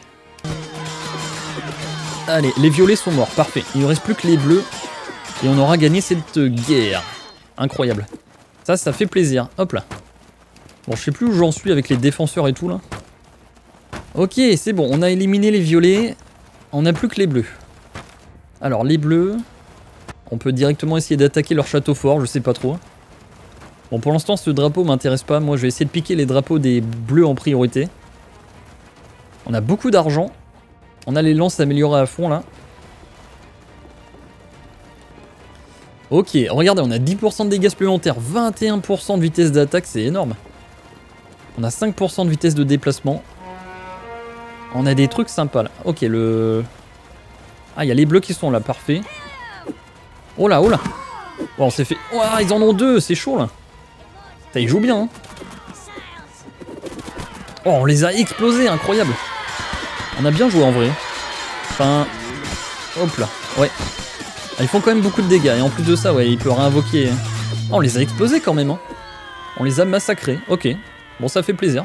Allez, les violets sont morts, parfait. Il ne reste plus que les bleus. Et on aura gagné cette guerre. Incroyable. Ça fait plaisir. Hop là. Bon, je sais plus où j'en suis avec les défenseurs et tout là. Ok, c'est bon, on a éliminé les violets. On n'a plus que les bleus. Alors, les bleus... On peut directement essayer d'attaquer leur château fort, je sais pas trop. Bon, pour l'instant, ce drapeau m'intéresse pas. Moi, je vais essayer de piquer les drapeaux des bleus en priorité. On a beaucoup d'argent. On a les lances améliorées à fond, là. Ok, regardez, on a 10% de dégâts supplémentaires, 21% de vitesse d'attaque, c'est énorme. On a 5% de vitesse de déplacement. On a des trucs sympas, là. Ok, le... Ah, il y a les bleus qui sont là, parfait. Oh là, oh là. Bon, on s'est fait... Oh, ils en ont 2, c'est chaud, là. Ça, ils jouent bien, hein. Oh, on les a explosés, incroyable. On a bien joué, en vrai. Enfin... Hop là, ouais. Ah, ils font quand même beaucoup de dégâts, et en plus de ça, ouais, il peut réinvoquer... Oh, on les a explosés, quand même, hein. On les a massacrés, ok. Bon, ça fait plaisir.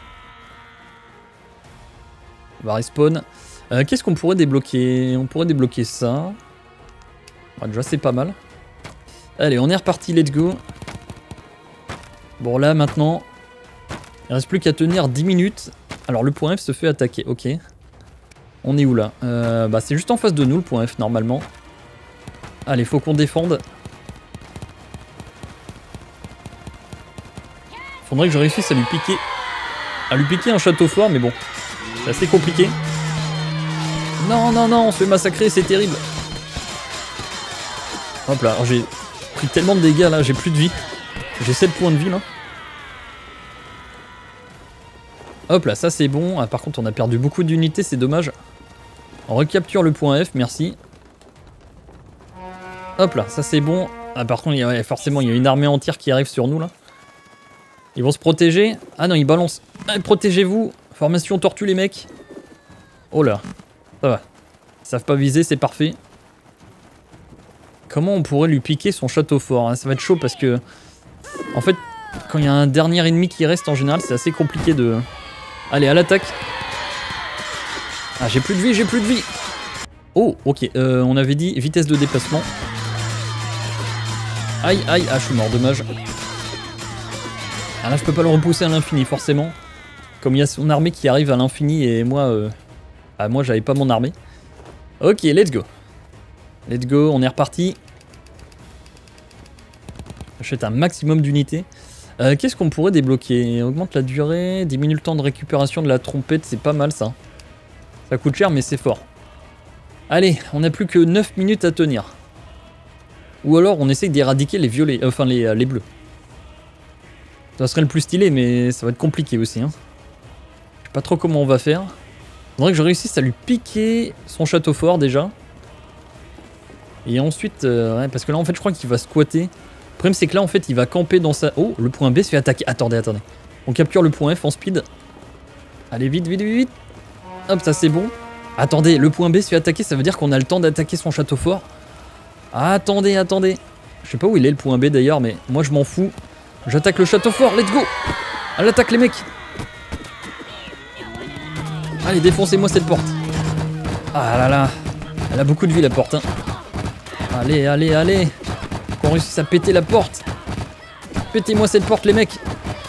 On va respawn. Qu'est-ce qu'on pourrait débloquer? On pourrait débloquer ça. Ouais, déjà, c'est pas mal. Allez, on est reparti, let's go. Bon, là, maintenant, il reste plus qu'à tenir 10 minutes. Alors le point F se fait attaquer, ok. On est où là? Bah c'est juste en face de nous le point F normalement. Allez, faut qu'on défende. Faudrait que je réussisse à lui piquer un château fort, mais bon, c'est assez compliqué. Non, non, non, on se fait massacrer, c'est terrible. Hop là, j'ai pris tellement de dégâts là, j'ai plus de vie. J'ai 7 points de vie là. Hop là, ça c'est bon. Ah, par contre, on a perdu beaucoup d'unités, c'est dommage. On recapture le point F, merci. Hop là, ça c'est bon. Ah, par contre, ouais, forcément, il y a une armée entière qui arrive sur nous là. Ils vont se protéger. Ah non, ils balancent. Ah, protégez-vous. Formation tortue les mecs. Oh là, ça va. Ils savent pas viser, c'est parfait. Comment on pourrait lui piquer son château fort, hein? Ça va être chaud parce que... En fait, quand il y a un dernier ennemi qui reste, en général, c'est assez compliqué de... Allez, à l'attaque. Ah, j'ai plus de vie, j'ai plus de vie. Oh, ok. On avait dit vitesse de déplacement. Aïe, aïe. Ah, je suis mort, dommage. Ah là, je peux pas le repousser à l'infini, forcément. Comme il y a son armée qui arrive à l'infini et moi... Ah, moi, j'avais pas mon armée. Ok, let's go. Let's go, on est reparti. J'achète un maximum d'unités. Qu'est-ce qu'on pourrait débloquer? Augmente la durée, diminue le temps de récupération de la trompette, c'est pas mal ça. Ça coûte cher mais c'est fort. Allez, on n'a plus que 9 minutes à tenir. Ou alors on essaye d'éradiquer les violets, enfin les bleus. Ça serait le plus stylé mais ça va être compliqué aussi. Hein. Je sais pas trop comment on va faire. Faudrait que je réussisse à lui piquer son château fort déjà. Et ensuite, ouais, parce que là en fait je crois qu'il va squatter. Le problème c'est que là en fait il va camper dans sa... Oh, le point B se fait attaquer. Attendez, attendez. On capture le point F en speed. Allez, vite, vite, vite, vite. Hop, ça c'est bon. Attendez, le point B se fait attaquer, ça veut dire qu'on a le temps d'attaquer son château fort. Attendez, attendez. Je sais pas où il est le point B d'ailleurs, mais moi je m'en fous. J'attaque le château fort, let's go. À l'attaque les mecs. Allez, défoncez-moi cette porte. Ah là là. Elle a beaucoup de vie la porte, hein. Allez, allez, allez. Qu'on réussisse à péter la porte. Pétez-moi cette porte les mecs.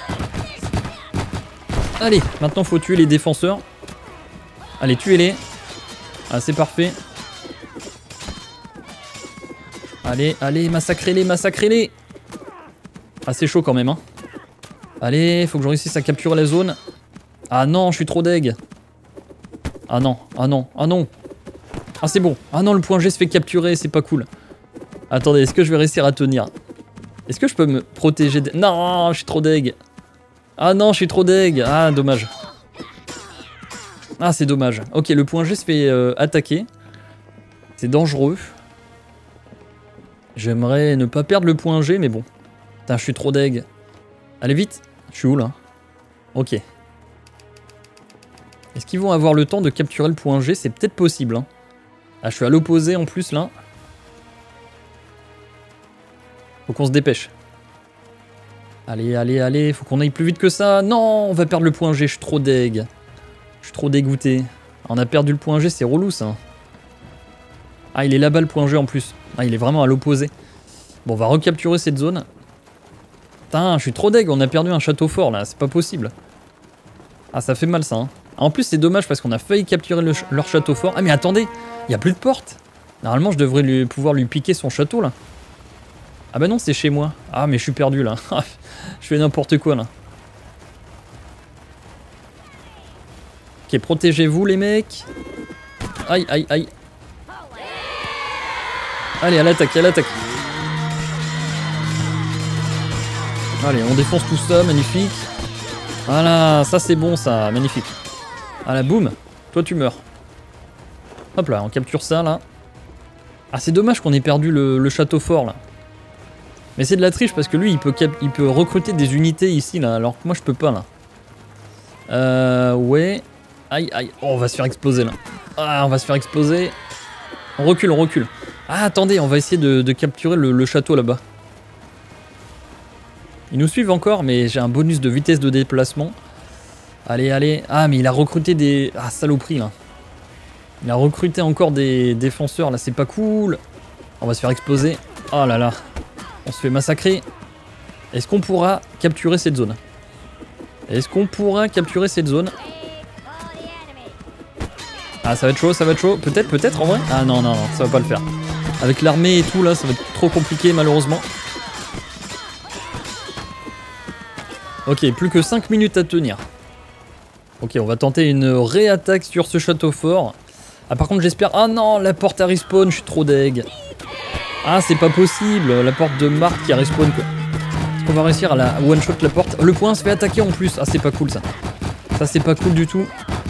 Allez, maintenant faut tuer les défenseurs. Allez, tuez-les. Ah, c'est parfait. Allez, allez, massacrez-les, massacrez-les. Ah, c'est chaud quand même, hein. Allez, faut que je réussisse à capturer la zone. Ah non, je suis trop deg. Ah non, ah non, ah non. Ah, c'est bon. Ah non, le point G se fait capturer, c'est pas cool. Attendez, est-ce que je vais réussir à tenir? Est-ce que je peux me protéger de... Non, je suis trop deg. Ah non, je suis trop deg. Ah, dommage. Ah, c'est dommage. Ok, le point G se fait attaquer. C'est dangereux. J'aimerais ne pas perdre le point G, mais bon. Putain, je suis trop deg. Allez, vite. Je suis où, là? Ok. Est-ce qu'ils vont avoir le temps de capturer le point G? C'est peut-être possible, hein. Ah, je suis à l'opposé, en plus, là. Faut qu'on se dépêche. Allez, allez, allez. Faut qu'on aille plus vite que ça. Non, on va perdre le point G. Je suis trop deg. Je suis trop dégoûté. On a perdu le point G, c'est relou, ça. Ah, il est là-bas, le point G, en plus. Ah, il est vraiment à l'opposé. Bon, on va recapturer cette zone. Putain, je suis trop deg. On a perdu un château fort, là. C'est pas possible. Ah, ça fait mal, ça. Hein. En plus, c'est dommage parce qu'on a failli capturer leur château fort. Ah, mais attendez. Il n'y a plus de porte. Normalement, je devrais pouvoir lui piquer son château, là. Ah bah non, c'est chez moi. Ah, mais je suis perdu, là. Je fais n'importe quoi, là. Ok, protégez-vous, les mecs. Aïe, aïe, aïe. Allez, à l'attaque, à l'attaque. Allez, on défonce tout ça, magnifique. Voilà, ça c'est bon, ça, magnifique. Voilà, boum. Toi, tu meurs. Hop là, on capture ça, là. Ah, c'est dommage qu'on ait perdu le château fort, là. Mais c'est de la triche parce que lui, il peut recruter des unités ici, là, alors que moi, je peux pas, là. Ouais. Aïe, aïe. Oh, on va se faire exploser, là. Ah, on va se faire exploser. On recule, on recule. Ah, attendez, on va essayer de capturer le château, là-bas. Ils nous suivent encore, mais j'ai un bonus de vitesse de déplacement. Allez, allez. Ah, mais il a recruté des... Ah, saloperie, là. Il a recruté encore des défenseurs, là, c'est pas cool. On va se faire exploser. Oh là là. On se fait massacrer. Est-ce qu'on pourra capturer cette zone? Est-ce qu'on pourra capturer cette zone? Ah, ça va être chaud, ça va être chaud. Peut-être en vrai. Ah non, non, non, ça va pas le faire. Avec l'armée et tout là, ça va être trop compliqué malheureusement. Ok, plus que 5 minutes à tenir. Ok, on va tenter une réattaque sur ce château fort. Ah par contre j'espère... Ah non, la porte à respawn, je suis trop deg. Ah c'est pas possible, la porte de Marc qui a respawn quoi. Est-ce qu'on va réussir à la one-shot la porte? Le point se fait attaquer en plus. Ah c'est pas cool ça. Ça c'est pas cool du tout.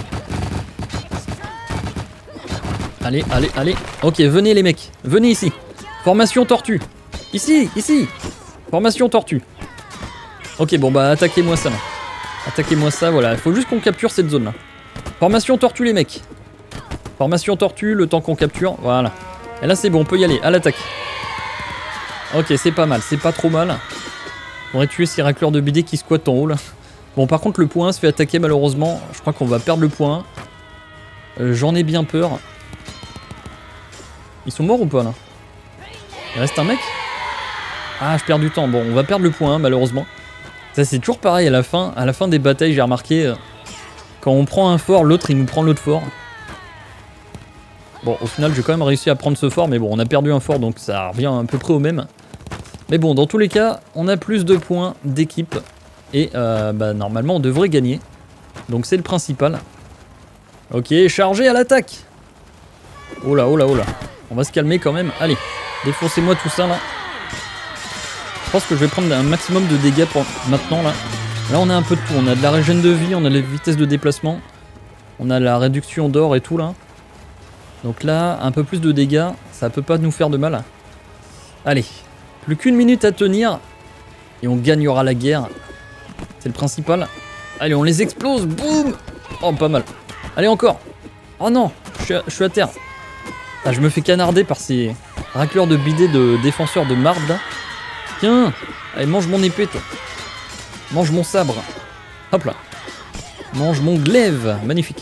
Allez, allez, allez. Ok, venez les mecs. Venez ici. Formation tortue. Ici, ici. Formation tortue. Ok, bon bah attaquez-moi ça là. Attaquez-moi ça, voilà. Il faut juste qu'on capture cette zone là. Formation tortue les mecs. Formation tortue, le temps qu'on capture. Voilà. Et là c'est bon, on peut y aller. À l'attaque. Ok, c'est pas mal. C'est pas trop mal. On aurait tué ces racleurs de BD qui squattent en haut là. Bon, par contre, le point 1 se fait attaquer malheureusement. Je crois qu'on va perdre le point 1. J'en ai bien peur. Ils sont morts ou pas là? Il reste un mec? Ah, je perds du temps. Bon, on va perdre le point 1 malheureusement. Ça, c'est toujours pareil à la fin des batailles, j'ai remarqué. Quand on prend un fort, l'autre il nous prend l'autre fort. Bon, au final, j'ai quand même réussi à prendre ce fort, mais bon, on a perdu un fort, donc ça revient à peu près au même. Mais bon, dans tous les cas, on a plus de points d'équipe. Et bah, normalement, on devrait gagner. Donc c'est le principal. Ok, chargé à l'attaque. Oh là, oh là, oh là. On va se calmer quand même. Allez, défoncez-moi tout ça là. Je pense que je vais prendre un maximum de dégâts pour maintenant là. Là on a un peu de tout. On a de la régène de vie, on a la vitesse de déplacement. On a la réduction d'or et tout là. Donc là, un peu plus de dégâts. Ça peut pas nous faire de mal. Allez, plus qu'une minute à tenir. Et on gagnera la guerre. C'est le principal. Allez, on les explose. Boum. Oh, pas mal. Allez, encore. Oh non, je suis à terre. Ah, je me fais canarder par ces racleurs de bidet de défenseurs de marde là. Tiens, allez, mange mon épée toi. Mange mon sabre. Hop là. Mange mon glaive. Magnifique.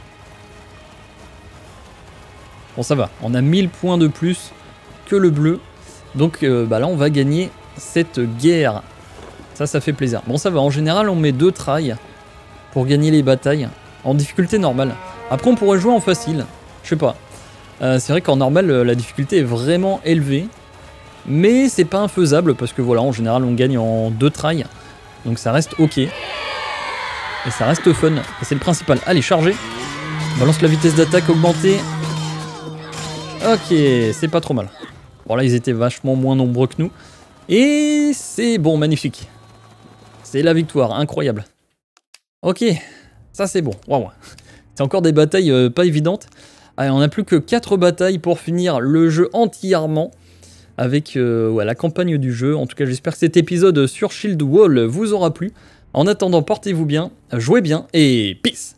Bon, ça va. On a 1000 points de plus que le bleu. Donc bah là, on va gagner cette guerre. Ça fait plaisir. Bon, ça va. En général, on met 2 tries pour gagner les batailles. En difficulté normale. Après, on pourrait jouer en facile. Je sais pas. C'est vrai qu'en normal, la difficulté est vraiment élevée. Mais c'est pas infaisable parce que voilà, en général, on gagne en 2 tries. Donc ça reste ok. Et ça reste fun. Et c'est le principal. Allez, chargez. On balance la vitesse d'attaque augmentée. Ok, c'est pas trop mal. Bon, là, ils étaient vachement moins nombreux que nous. Et c'est bon, magnifique. C'est la victoire, incroyable. Ok, ça c'est bon. Waouh. C'est encore des batailles pas évidentes. Allez, on n'a plus que 4 batailles pour finir le jeu entièrement. Avec ouais, la campagne du jeu. En tout cas, j'espère que cet épisode sur Shield Wall vous aura plu. En attendant, portez-vous bien, jouez bien et peace!